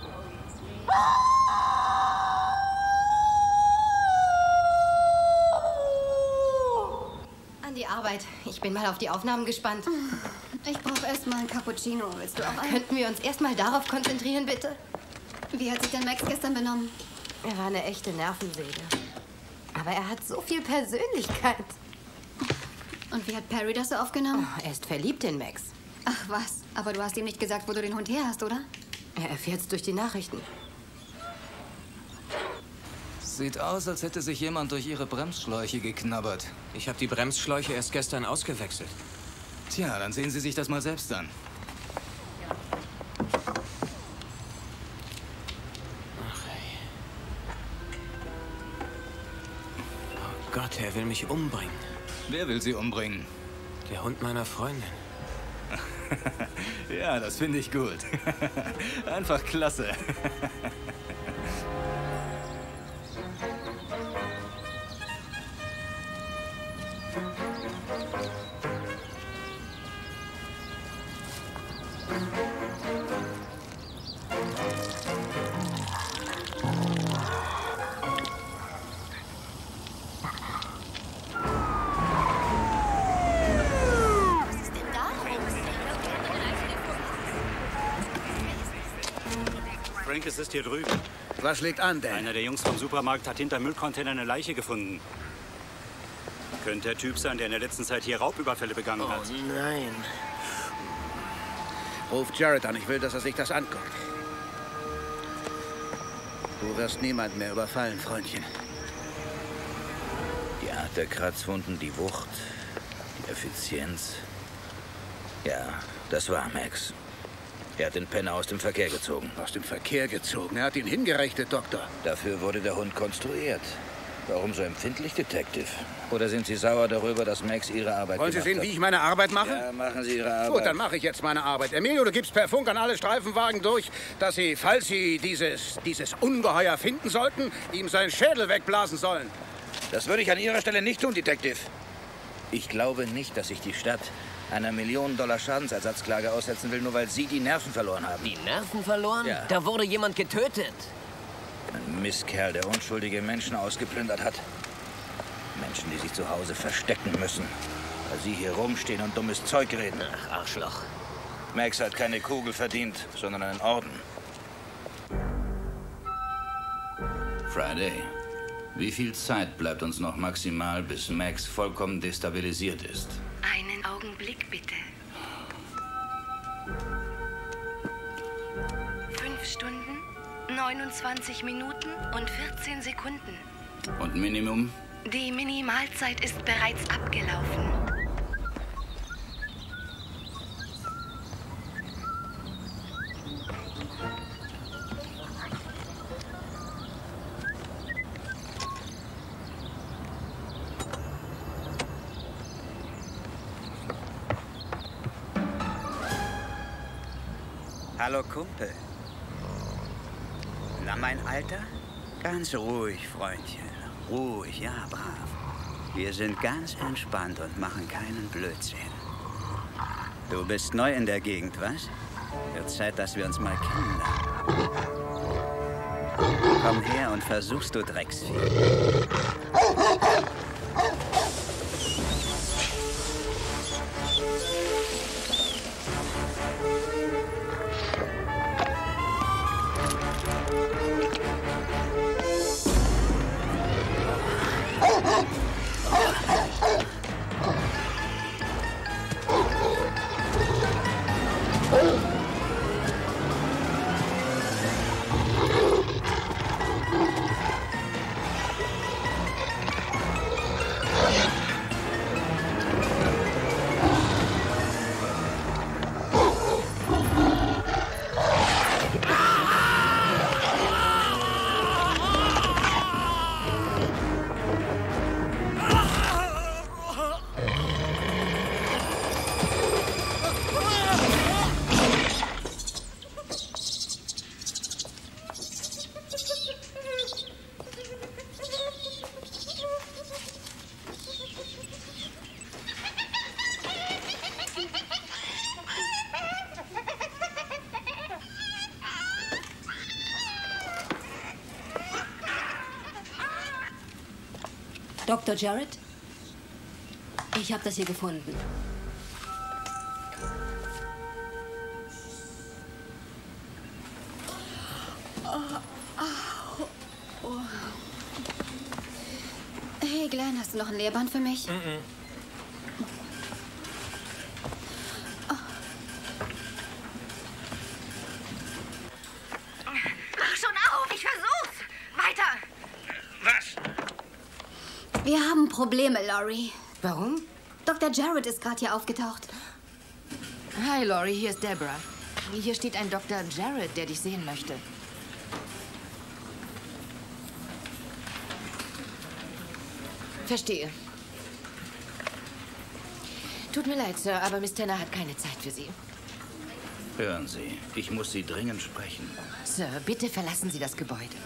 An die Arbeit. Ich bin mal auf die Aufnahmen gespannt. Ich brauche erst mal ein Cappuccino. Willst du auch einen? Könnten wir uns erst mal darauf konzentrieren, bitte? Wie hat sich denn Max gestern benommen? Er war eine echte Nervensäge. Aber er hat so viel Persönlichkeit. Und wie hat Perry das so aufgenommen? Oh, er ist verliebt in Max. Ach was, aber du hast ihm nicht gesagt, wo du den Hund her hast, oder? Er erfährt es durch die Nachrichten. Sieht aus, als hätte sich jemand durch ihre Bremsschläuche geknabbert. Ich habe die Bremsschläuche erst gestern ausgewechselt. Tja, dann sehen Sie sich das mal selbst an. Ach, hey. Gott, er will mich umbringen. Wer will sie umbringen? Der Hund meiner Freundin. Ja, das finde ich gut. Einfach klasse. Frank, es ist hier drüben. Was liegt an, denn? Einer der Jungs vom Supermarkt hat hinter Müllcontainer eine Leiche gefunden. Könnte der Typ sein, der in der letzten Zeit hier Raubüberfälle begangen Oh, hat. nein. Ruf Jared an, ich will, dass er sich das anguckt. Du wirst niemand mehr überfallen, Freundchen. Die Art der Kratzwunden, die Wucht, die Effizienz. Ja, das war Max. Er hat den Penner aus dem Verkehr gezogen. Aus dem Verkehr gezogen? Er hat ihn hingerichtet, Doktor. Dafür wurde der Hund konstruiert. Warum so empfindlich, Detective? Oder sind Sie sauer darüber, dass Max Ihre Arbeit Wollen Sie gemacht sehen, hat? wie ich meine Arbeit mache? Ja, machen Sie Ihre Arbeit. Gut, dann mache ich jetzt meine Arbeit. Emilio, du gibst per Funk an alle Streifenwagen durch, dass sie, falls sie dieses, dieses Ungeheuer finden sollten, ihm seinen Schädel wegblasen sollen. Das würde ich an Ihrer Stelle nicht tun, Detective. Ich glaube nicht, dass sich die Stadt einer Millionen-Dollar-Schadensersatzklage aussetzen will, nur weil Sie die Nerven verloren haben. Die Nerven verloren? Ja. Da wurde jemand getötet. Ein Mistkerl, der unschuldige Menschen ausgeplündert hat. Menschen, die sich zu Hause verstecken müssen, weil Sie hier rumstehen und dummes Zeug reden. Ach, Arschloch. Max hat keine Kugel verdient, sondern einen Orden. Friday, wie viel Zeit bleibt uns noch maximal, bis Max vollkommen destabilisiert ist? Einen Augenblick, bitte. Fünf Stunden, neunundzwanzig Minuten und vierzehn Sekunden. Und Minimum? Die Minimalzeit ist bereits abgelaufen. Hallo, Kumpel. Na, mein Alter? Ganz ruhig, Freundchen. Ruhig, ja, brav. Wir sind ganz entspannt und machen keinen Blödsinn. Du bist neu in der Gegend, was? Wird Zeit, dass wir uns mal kennenlernen. Komm her und versuch's, du Drecksvieh. Doktor Jared? Ich habe das hier gefunden. Hey, Glenn, hast du noch ein Lehrband für mich? Mhm. Mach schon auf, ich versuch's. Weiter. Was? Wir haben Probleme, Laurie. Warum? Doktor Jared ist gerade hier aufgetaucht. Hi, Laurie, hier ist Deborah. Hier steht ein Doktor Jared, der dich sehen möchte. Verstehe. Tut mir leid, Sir, aber Miss Tanner hat keine Zeit für Sie. Hören Sie, ich muss Sie dringend sprechen. Sir, bitte verlassen Sie das Gebäude.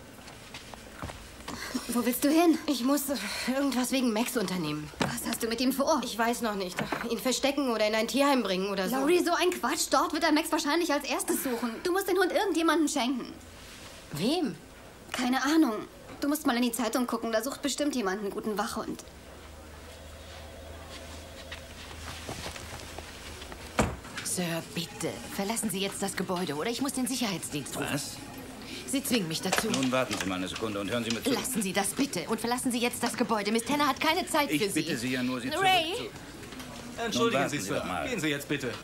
Wo willst du hin? Ich muss irgendwas wegen Max unternehmen. Was hast du mit ihm vor? Ich weiß noch nicht. Ihn verstecken oder in ein Tierheim bringen oder so. Laurie, so ein Quatsch. Dort wird er Max wahrscheinlich als erstes suchen. Du musst den Hund irgendjemandem schenken. Wem? Keine Ahnung. Du musst mal in die Zeitung gucken. Da sucht bestimmt jemand einen guten Wachhund. Sir, bitte, verlassen Sie jetzt das Gebäude oder ich muss den Sicherheitsdienst rufen. Was? Sie zwingen mich dazu. Nun warten Sie mal eine Sekunde und hören Sie mir zu. Lassen Sie das bitte und verlassen Sie jetzt das Gebäude. Miss Tanner hat keine Zeit ich für Sie. Ich bitte Sie ja nur, Sie Ray? zurück zu... Entschuldigen Sie, Sir. Gehen Sie jetzt bitte.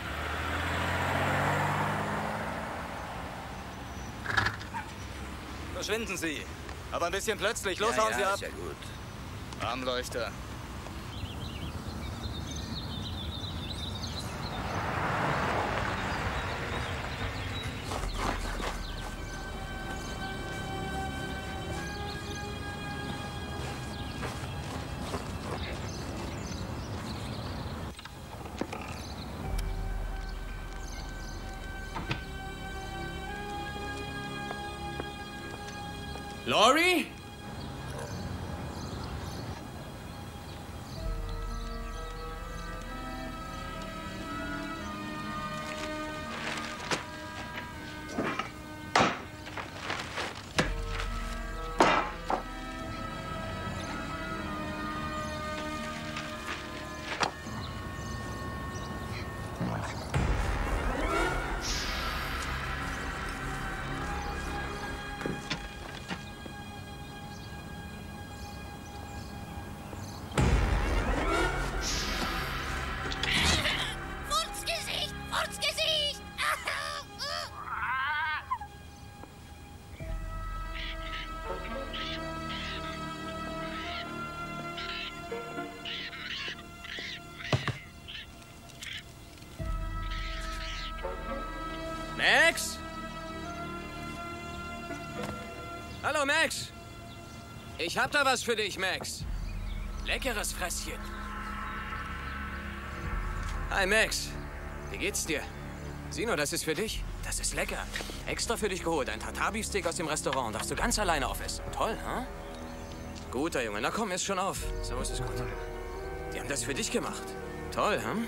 Verschwinden Sie. Aber ein bisschen plötzlich. Los, ja, hauen ja, Sie ab. Ist ja gut. Armleuchter. Laurie? Max? Hallo, Max. Ich hab da was für dich, Max. Leckeres Fresschen. Hi, Max. Wie geht's dir? Sieh nur, das ist für dich. Das ist lecker. Extra für dich geholt. Ein Tartar-Beefsteak aus dem Restaurant. Darfst du ganz alleine aufessen. Toll, hm? Guter Junge. Na komm, iss schon auf. So ist es gut. Die haben das für dich gemacht. Toll, hm?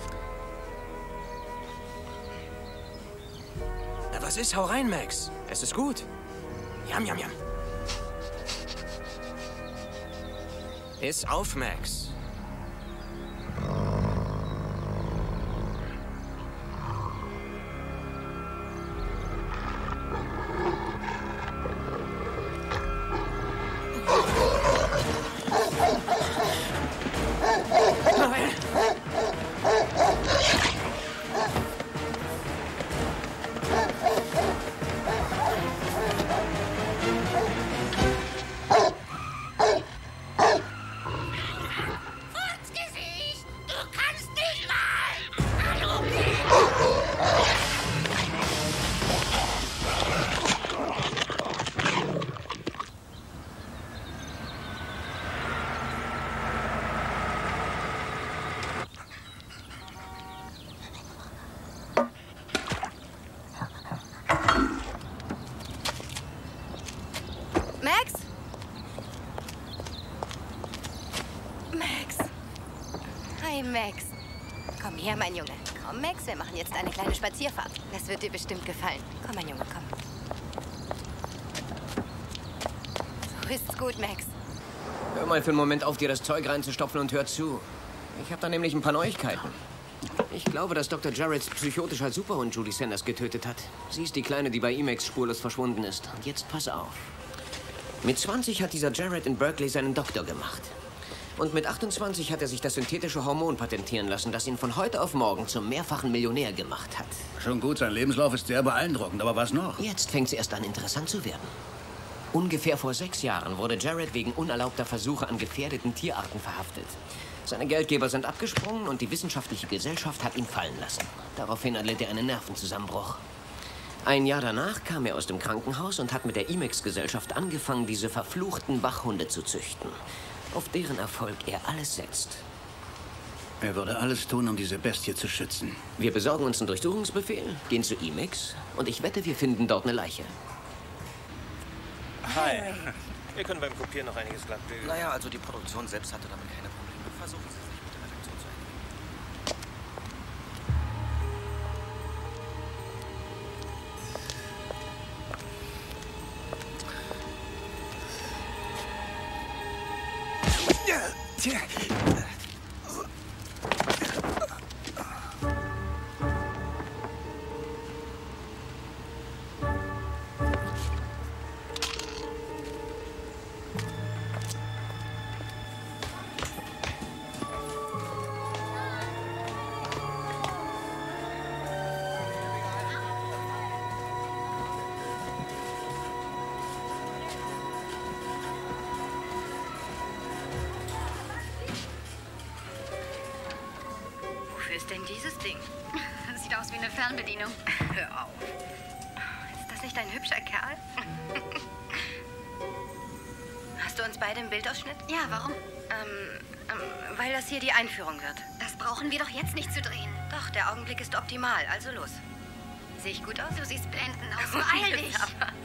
Na, was ist? Hau rein, Max. Es ist gut. Jam, jam, jam. Iss auf, Max. Max? Max. Hi, Max. Komm her, mein Junge. Komm, Max, wir machen jetzt eine kleine Spazierfahrt. Das wird dir bestimmt gefallen. Komm, mein Junge, komm. So ist's gut, Max. Hör mal für einen Moment auf, dir das Zeug reinzustopfen und hör zu. Ich habe da nämlich ein paar Neuigkeiten. Ich glaube, dass Doktor Jarrett psychotisch als Superhund Julie Sanders getötet hat. Sie ist die Kleine, die bei Emacs spurlos verschwunden ist. Und jetzt pass auf. Mit zwanzig hat dieser Jarrett in Berkeley seinen Doktor gemacht. Und mit achtundzwanzig hat er sich das synthetische Hormon patentieren lassen, das ihn von heute auf morgen zum mehrfachen Millionär gemacht hat. Schon gut, sein Lebenslauf ist sehr beeindruckend, aber was noch? Jetzt fängt es erst an, interessant zu werden. Ungefähr vor sechs Jahren wurde Jarrett wegen unerlaubter Versuche an gefährdeten Tierarten verhaftet. Seine Geldgeber sind abgesprungen und die wissenschaftliche Gesellschaft hat ihn fallen lassen. Daraufhin erlitt er einen Nervenzusammenbruch. Ein Jahr danach kam er aus dem Krankenhaus und hat mit der Emacs-Gesellschaft angefangen, diese verfluchten Wachhunde zu züchten. auf deren Erfolg er alles setzt. Er würde alles tun, um diese Bestie zu schützen. Wir besorgen uns einen Durchsuchungsbefehl, gehen zu Imex und ich wette, wir finden dort eine Leiche. Hi. Wir können beim Kopieren noch einiges glatt bügeln. Naja, also die Produktion selbst hatte damit keine Probleme. Versuchen Sie sich mit der Redaktion zu einigen. Wofür ist denn dieses Ding? Das sieht aus wie eine Fernbedienung. Hör auf. Ist das nicht ein hübscher Kerl? Hast du uns beide im Bildausschnitt? Ja, warum? Ähm, ähm, weil das hier die Einführung wird. Das brauchen wir doch jetzt nicht zu drehen. Doch, der Augenblick ist optimal, also los. Sehe ich gut aus? Du siehst blendend aus. Beeil dich.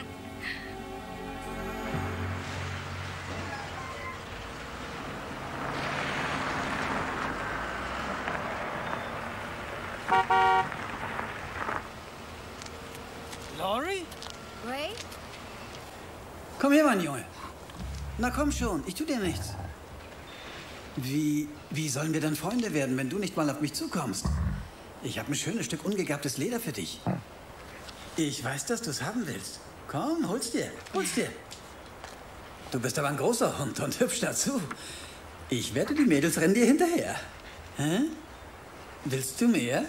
Laurie? Ray? Komm her, mein Junge. Na komm schon, ich tu dir nichts. Wie, wie sollen wir denn Freunde werden, wenn du nicht mal auf mich zukommst? Ich habe ein schönes Stück ungegabtes Leder für dich. Ich weiß, dass du es haben willst. Komm, hol's dir, hol's dir. Du bist aber ein großer Hund und hübsch dazu. Ich wette, die Mädels rennen dir hinterher. Hä? Willst du mehr?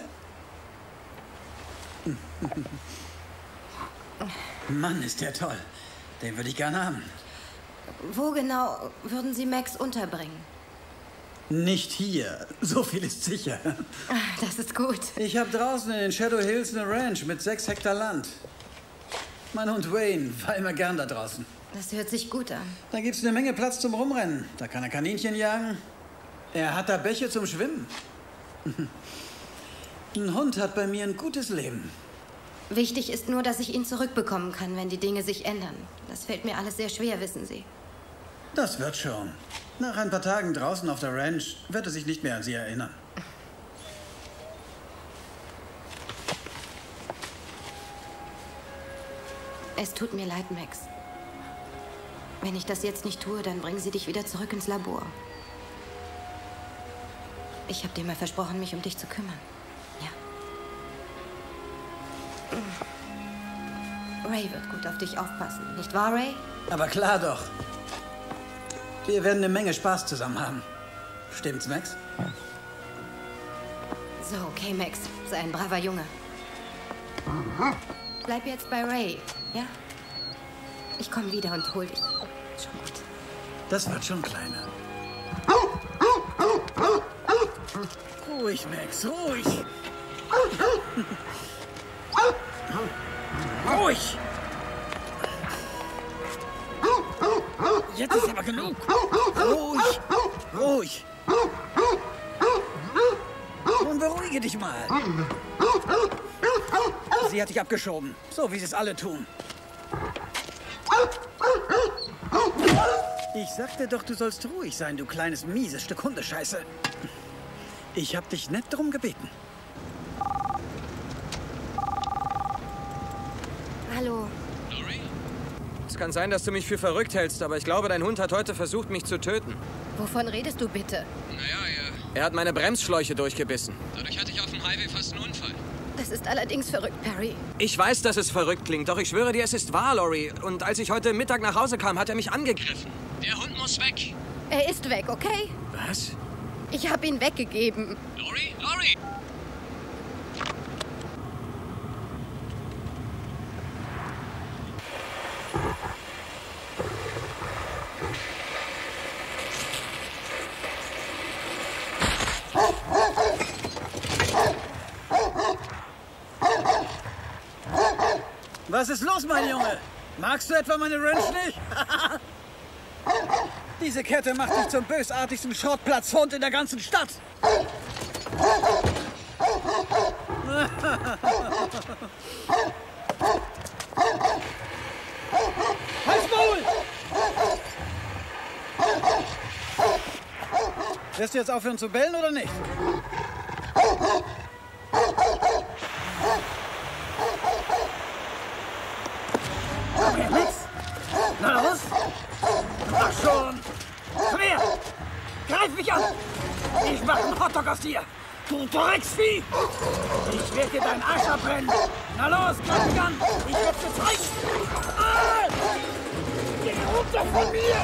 Mann, ist der toll. Den würde ich gerne haben. Wo genau würden Sie Max unterbringen? Nicht hier. So viel ist sicher. Das ist gut. Ich habe draußen in den Shadow Hills eine Ranch mit sechs Hektar Land. Mein Hund Wayne war immer gern da draußen. Das hört sich gut an. Da gibt's eine Menge Platz zum Rumrennen. Da kann er Kaninchen jagen. Er hat da Bäche zum Schwimmen. Ein Hund hat bei mir ein gutes Leben. Wichtig ist nur, dass ich ihn zurückbekommen kann, wenn die Dinge sich ändern. Das fällt mir alles sehr schwer, wissen Sie. Das wird schon. Nach ein paar Tagen draußen auf der Ranch wird er sich nicht mehr an Sie erinnern. Es tut mir leid, Max. Wenn ich das jetzt nicht tue, dann bringen sie dich wieder zurück ins Labor. Ich habe dir mal versprochen, mich um dich zu kümmern. Ray wird gut auf dich aufpassen, nicht wahr, Ray? Aber klar doch. Wir werden eine Menge Spaß zusammen haben. Stimmt's, Max? So, okay, Max. Sei ein braver Junge. Bleib jetzt bei Ray, ja? Ich komme wieder und hol dich. Schon gut. Das wird schon kleiner. Ruhig, Max, ruhig. Ruhig! Jetzt ist aber genug. Ruhig, ruhig. Nun beruhige dich mal. Sie hat dich abgeschoben, so wie sie es alle tun. Ich sagte doch, du sollst ruhig sein, du kleines, mieses Stück Hundescheiße. Ich hab dich nett drum gebeten. Hallo. Laurie? Es kann sein, dass du mich für verrückt hältst, aber ich glaube, dein Hund hat heute versucht, mich zu töten. Wovon redest du bitte? Naja, ja. Er hat meine Bremsschläuche durchgebissen. Dadurch hatte ich auf dem Highway fast einen Unfall. Das ist allerdings verrückt, Perry. Ich weiß, dass es verrückt klingt, doch ich schwöre dir, es ist wahr, Laurie. Und als ich heute Mittag nach Hause kam, hat er mich angegriffen. Der Hund muss weg. Er ist weg, okay? Was? Ich habe ihn weggegeben. Laurie? Laurie! Was ist los, mein Junge? Magst du etwa meine Ranch nicht? Diese Kette macht dich zum bösartigsten Schrottplatzhund in der ganzen Stadt. Halt's Maul! Wirst du jetzt aufhören zu bellen oder nicht? Okay, nix. Na los? Mach schon! Komm her! Greif mich an! Ich mach einen Hotdog aus dir! Du Drecksvieh! Ich werde dir deinen Arsch abbrennen! Na los, greif mich an! Ich werde dir zeigen! Ah! Geh runter von mir!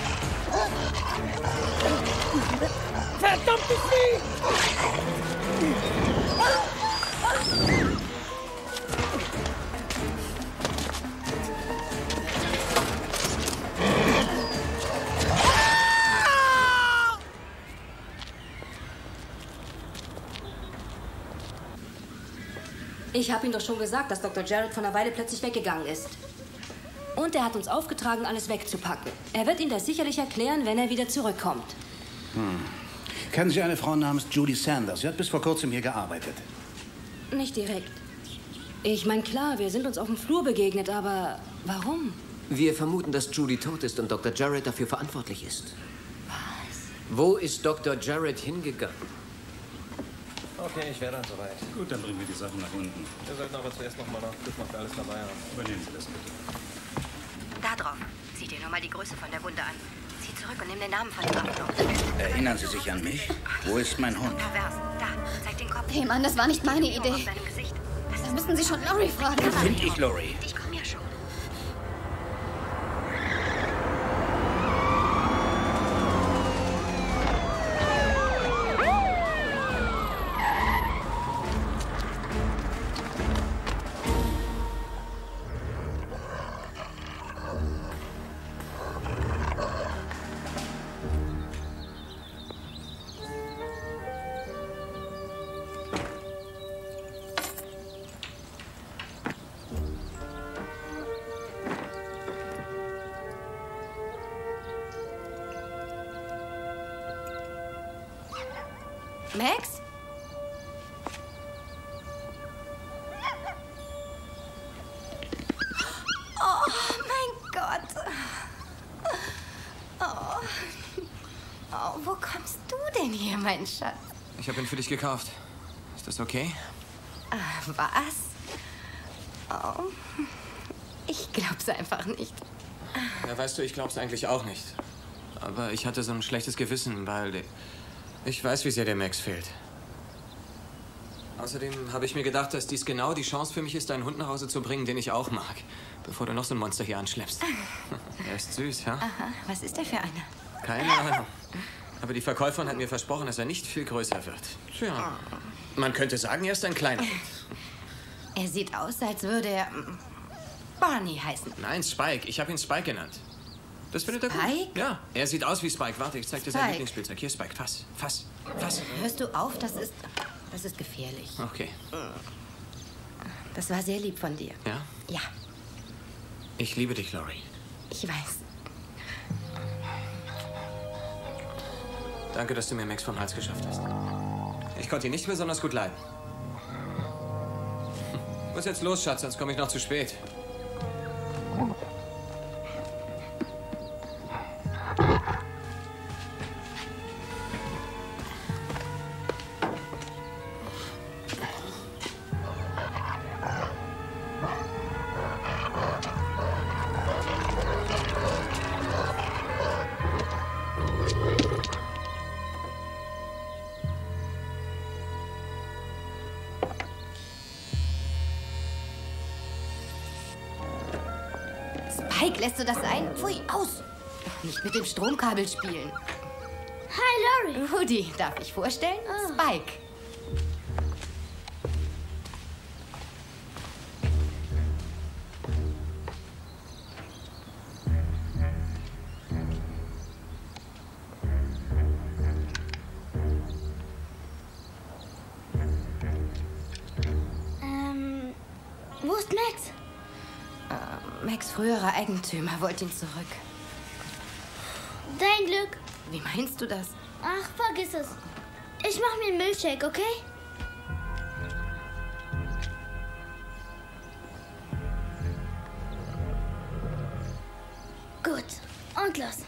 Verdammtes Vieh! Ich habe ihm doch schon gesagt, dass Doktor Jarrett von einer Weile plötzlich weggegangen ist. Und er hat uns aufgetragen, alles wegzupacken. Er wird Ihnen das sicherlich erklären, wenn er wieder zurückkommt. Hm. Kennen Sie eine Frau namens Judy Sanders? Sie hat bis vor kurzem hier gearbeitet. Nicht direkt. Ich meine, klar, wir sind uns auf dem Flur begegnet, aber warum? Wir vermuten, dass Judy tot ist und Doktor Jarrett dafür verantwortlich ist. Was? Wo ist Doktor Jarrett hingegangen? Okay, ich wäre dann soweit. Gut, dann bringen wir die Sachen nach unten. Wir sollten aber zuerst noch mal nachprüfen, ob wir alles dabei haben. Übernehmen Sie das bitte. Da drauf. Sieh dir nur mal die Größe von der Wunde an. Zieh zurück und nimm den Namen von dem Abdruck. Erinnern Sie sich an mich? Wo ist mein Hund? Pervers. Da, zeig den Kopf. Hey Mann, das war nicht meine Idee. Da müssen Sie schon Laurie fragen. Wo finde ich Laurie? Ich komme ja schon. Max? Oh, mein Gott. Oh. Oh, wo kommst du denn hier, mein Schatz? Ich habe ihn für dich gekauft. Ist das okay? Ah, was? Oh. Ich glaub's einfach nicht. Ja, weißt du, ich glaub's eigentlich auch nicht. Aber ich hatte so ein schlechtes Gewissen, weil ich weiß, wie sehr der Max fehlt. Außerdem habe ich mir gedacht, dass dies genau die Chance für mich ist, einen Hund nach Hause zu bringen, den ich auch mag, bevor du noch so ein Monster hier anschleppst. Er ist süß, ja? Aha, was ist der für einer? Keine Ahnung. Aber die Verkäuferin hat mir versprochen, dass er nicht viel größer wird. Tja, man könnte sagen, er ist ein kleiner Hund. Er sieht aus, als würde er mm, Barney heißen. Nein, Spike. Ich habe ihn Spike genannt. Das findet er gut. Spike? Ja, er sieht aus wie Spike. Warte, ich zeig dir sein Spike. Lieblingsspielzeug. Hier, Spike, fass, fass, fass. Hörst du auf? Das ist, das ist gefährlich. Okay. Das war sehr lieb von dir. Ja? Ja, Ich liebe dich, Laurie. ich weiß. Danke, dass du mir Max vom Hals geschafft hast. Ich konnte ihn nicht besonders gut leiden. Muss jetzt los, Schatz, sonst komme ich noch zu spät. Spike, lässt du das ein? Pfui, aus! Nicht mit dem Stromkabel spielen. Hi, Laurie. Rudy, darf ich vorstellen? Spike. Ähm, wo ist Max? Äh, Max' früherer Eigentümer wollte ihn zurück. Dein Glück. Wie meinst du das? Ach, vergiss es. Ich mach mir einen Milchshake, okay? Gut. Und los.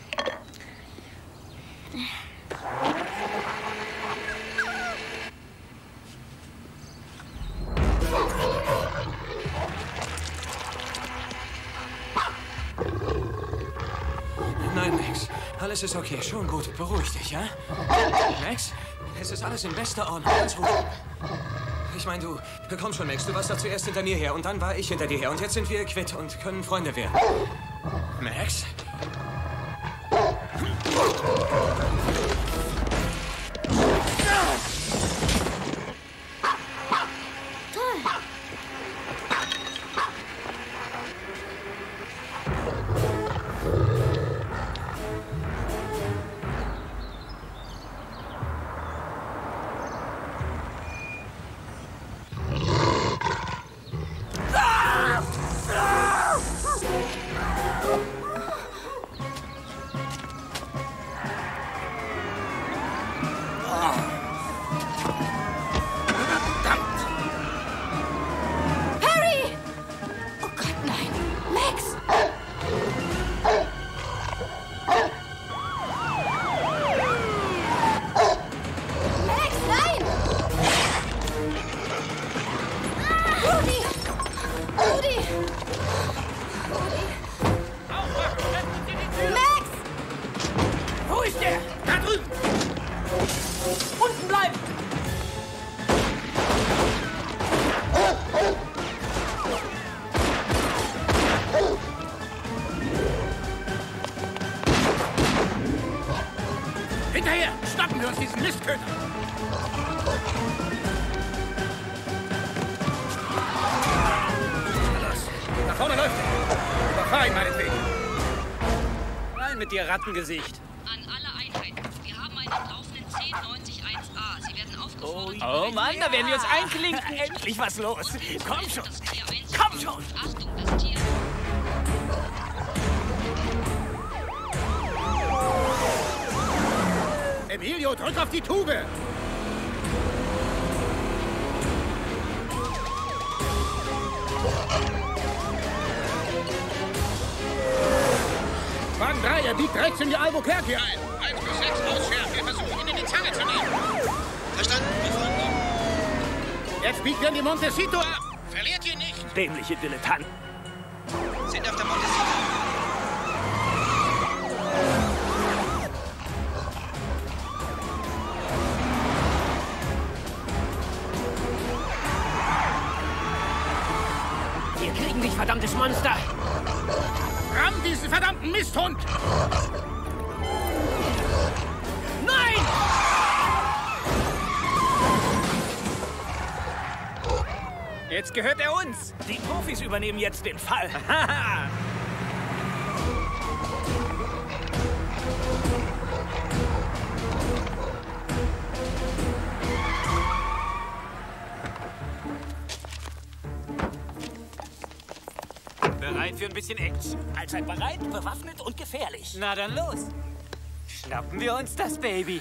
Nein, Max. Alles ist okay. Schon gut. Beruhig dich, ja? Max, es ist alles in bester Ordnung. Ganz ruhig. Ich meine, du... Komm schon, Max. Du warst doch zuerst hinter mir her und dann war ich hinter dir her. Und jetzt sind wir quitt und können Freunde werden. Max? Hinterher! Schnappen wir uns diesen Mistköter! Los! Da vorne läuft er! Überfahr ihn meinetwegen! Rein mit dir, Rattengesicht! An alle Einheiten. Wir haben einen laufenden zehn neunzig eins A. Sie werden aufgefordert... Oh Mann, da werden wir uns einklinken! Endlich was los! Komm schon! Komm schon! Achtung, das Tier... Emilio, drück auf die Tube! Wagen drei, er biegt rechts in die Albuquerque ein. eins bis sechs ausscheren, wir versuchen ihn in die Zange zu nehmen. Verstanden, befolgen. Jetzt biegt er in die Montecito ab. Verliert ihn nicht. Dämliche Dilettanten. Sind auf der Montecito. Wir kriegen dich, verdammtes Monster! Ramm diesen verdammten Misthund! Nein! Jetzt gehört er uns. Die Profis übernehmen jetzt den Fall. Bereit für ein bisschen Action? Allzeit bereit, bewaffnet und gefährlich. Na dann los. Schnappen wir uns das Baby.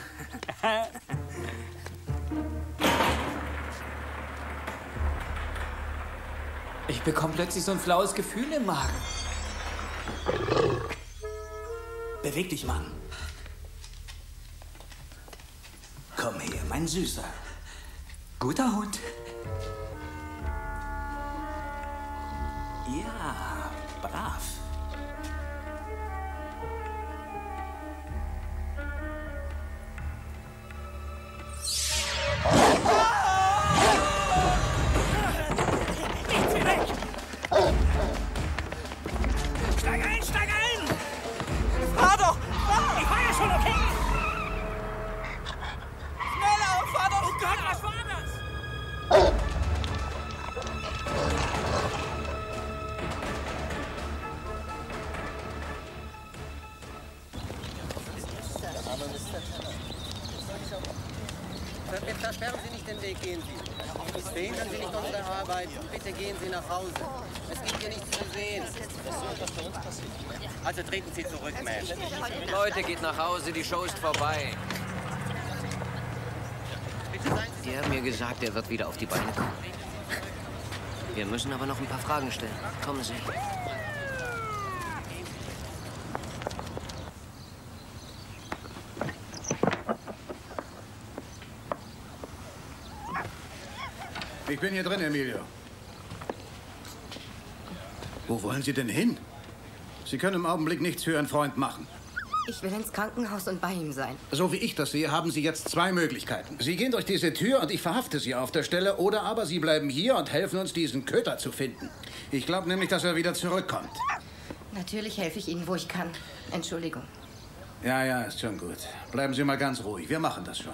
Ich bekomme plötzlich so ein flaues Gefühl im Magen. Beweg dich, Mann. Komm her, mein Süßer. Guter Hund. Ja, brav. Nicht sie weg! Steig ein, steig ein! Fahr doch! Fahr! Ich fahr ja schon, okay? Schneller, fahr doch! Oh Gott, was war das? Versperren Sie nicht den Weg, gehen Sie. Behindern Sie nicht unsere Arbeit. Bitte gehen Sie nach Hause. Es gibt hier nichts zu sehen. Also treten Sie zurück, Ma'am. Leute, geht nach Hause, die Show ist vorbei. Die haben mir gesagt, er wird wieder auf die Beine kommen. Wir müssen aber noch ein paar Fragen stellen. Kommen Sie. Ich bin hier drin, Emilio. Wo wollen Sie denn hin? Sie können im Augenblick nichts für Ihren Freund machen. Ich will ins Krankenhaus und bei ihm sein. So wie ich das sehe, haben Sie jetzt zwei Möglichkeiten. Sie gehen durch diese Tür und ich verhafte Sie auf der Stelle, oder aber Sie bleiben hier und helfen uns, diesen Köter zu finden. Ich glaube nämlich, dass er wieder zurückkommt. Natürlich helfe ich Ihnen, wo ich kann. Entschuldigung. Ja, ja, ist schon gut. Bleiben Sie mal ganz ruhig. Wir machen das schon.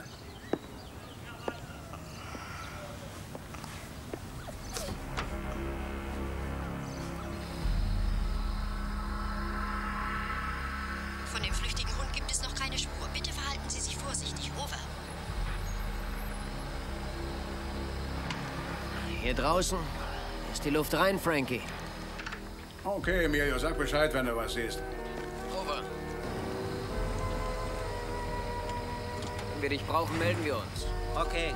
Hier draußen ist die Luft rein, Frankie. Okay, Emilio, sag Bescheid, wenn du was siehst. Over. Wenn wir dich brauchen, melden wir uns. Okay.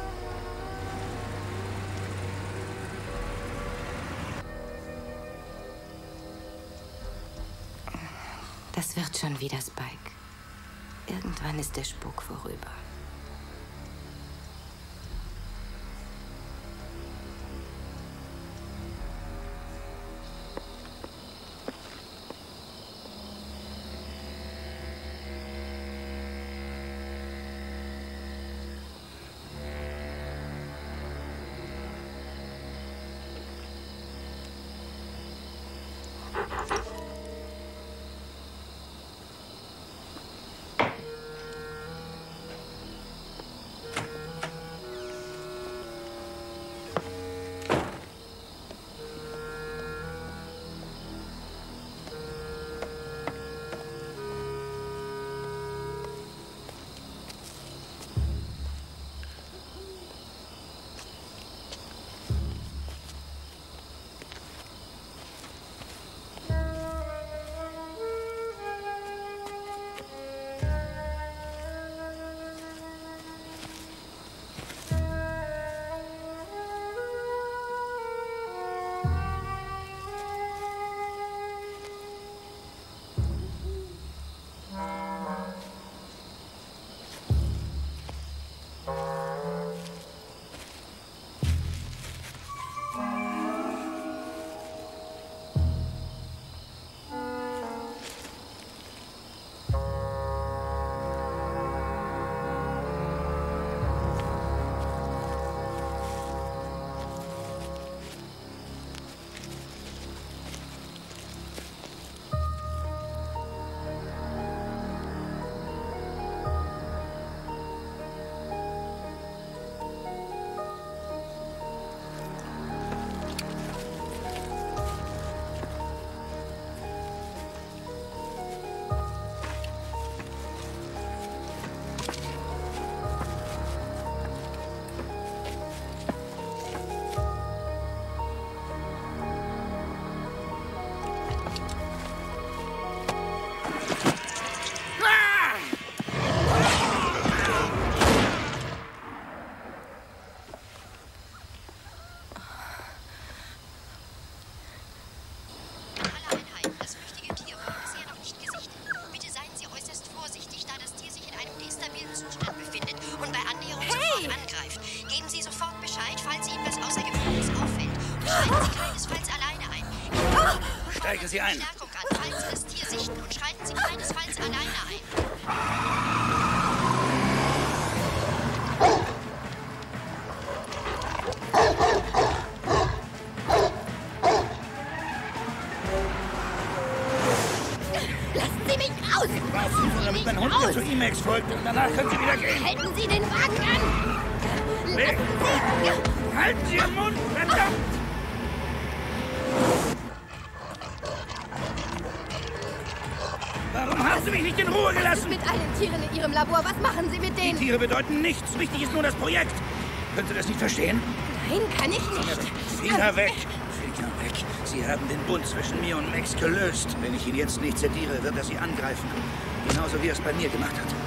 Das wird schon wieder, Spike. Irgendwann ist der Spuk vorüber. Steigen Sie ein. Falls Sie das Tier sichten und schreiten Sie keinesfalls alleine ein. Lassen Sie mich raus! Warten Sie, damit mein Hund mir zu Emacs folgt und danach können Sie wieder gehen. Halten Sie den Wagen an! Weg! Halten Sie Ihren Mund! Verdammt! Warum Haben Sie mich nicht in Ruhe gelassen? Mit allen Tieren in Ihrem Labor, was machen Sie mit denen? Die Tiere bedeuten nichts. Wichtig ist nur das Projekt. Können Sie das nicht verstehen? Nein, kann ich nicht. Finger weg. Finger weg. Sie haben den Bund zwischen mir und Max gelöst. Wenn ich ihn jetzt nicht sediere, wird er Sie angreifen. Genauso wie er es bei mir gemacht hat.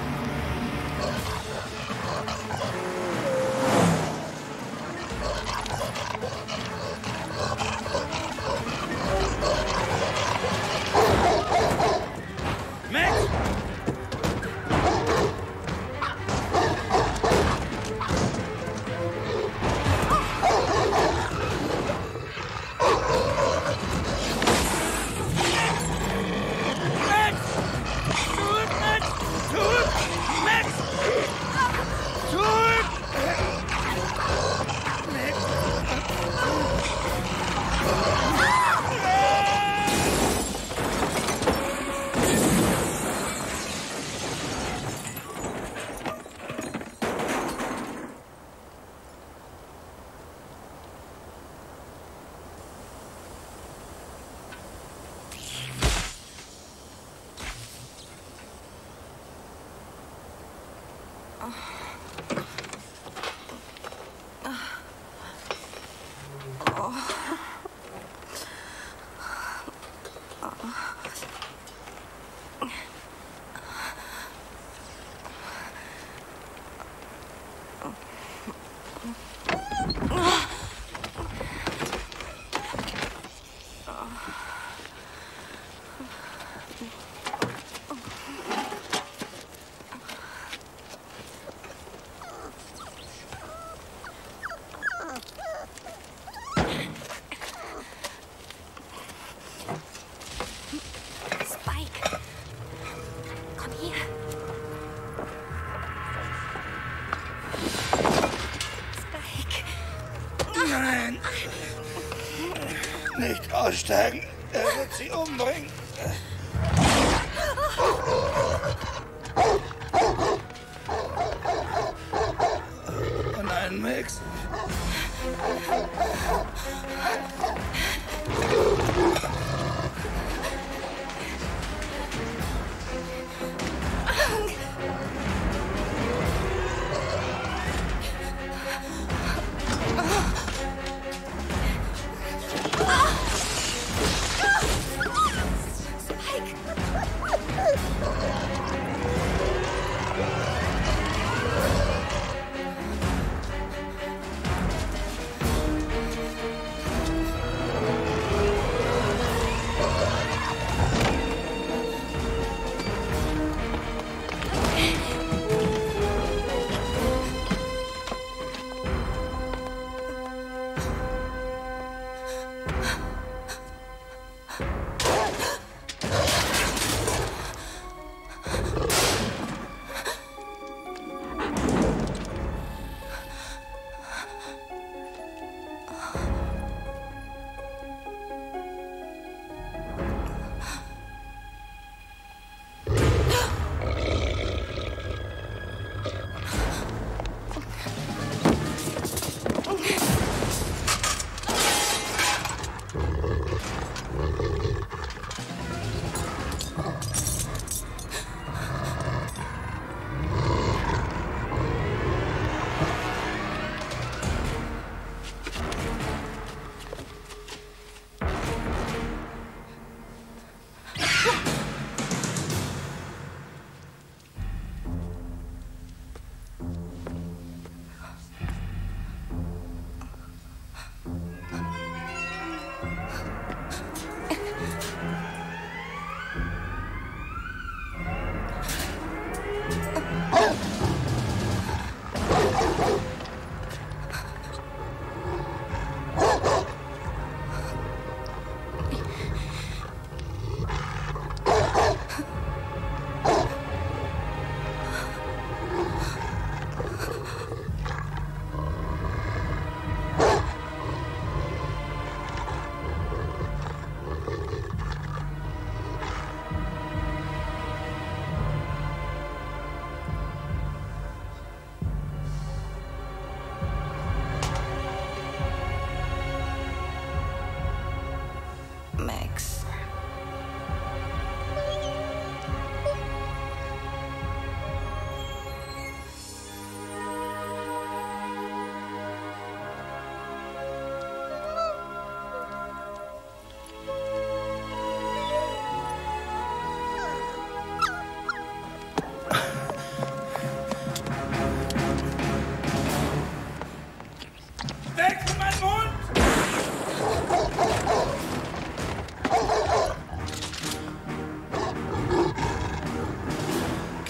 Nicht aussteigen. Er wird Sie umbringen. Oh nein, Max.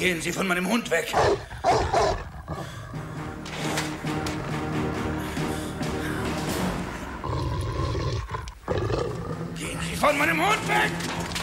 Gehen Sie von meinem Hund weg. Gehen Sie von meinem Hund weg!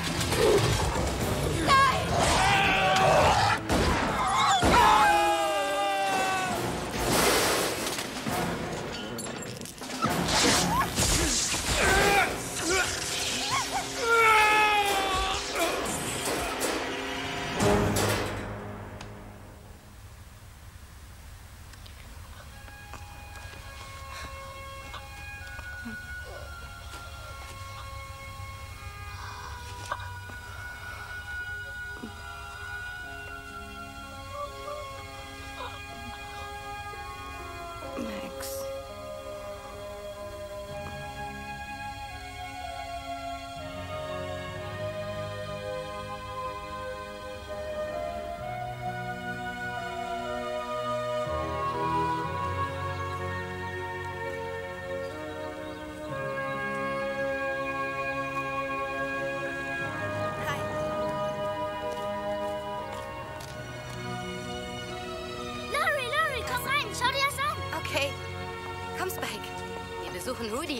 Suchen Hoodie.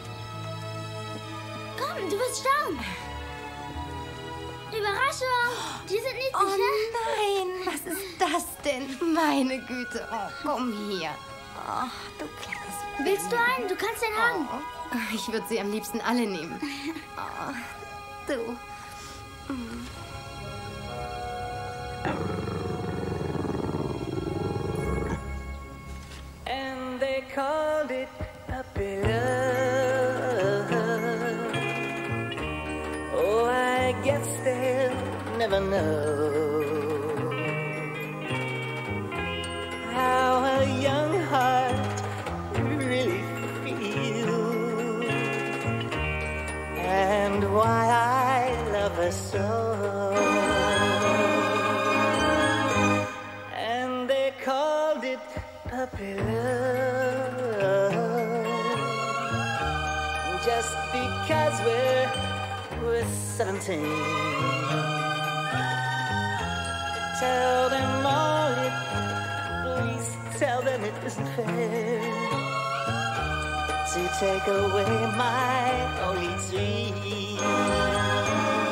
Komm, du wirst staunen. Überraschung. Die sind niedlich, Oh ne? nein, was ist das denn? Meine Güte. Oh, komm hier. Oh, du kleines Baby. Willst du einen? Du kannst den haben. Oh, ich würde sie am liebsten alle nehmen. Oh, du. Mm. And they called it puppy love. Oh, I guess they'll never know how a young heart really feels and why I love her so. And they called it puppy love just because we're we're seventeen. Tell them all it, please tell them it isn't fair to take away my only dream.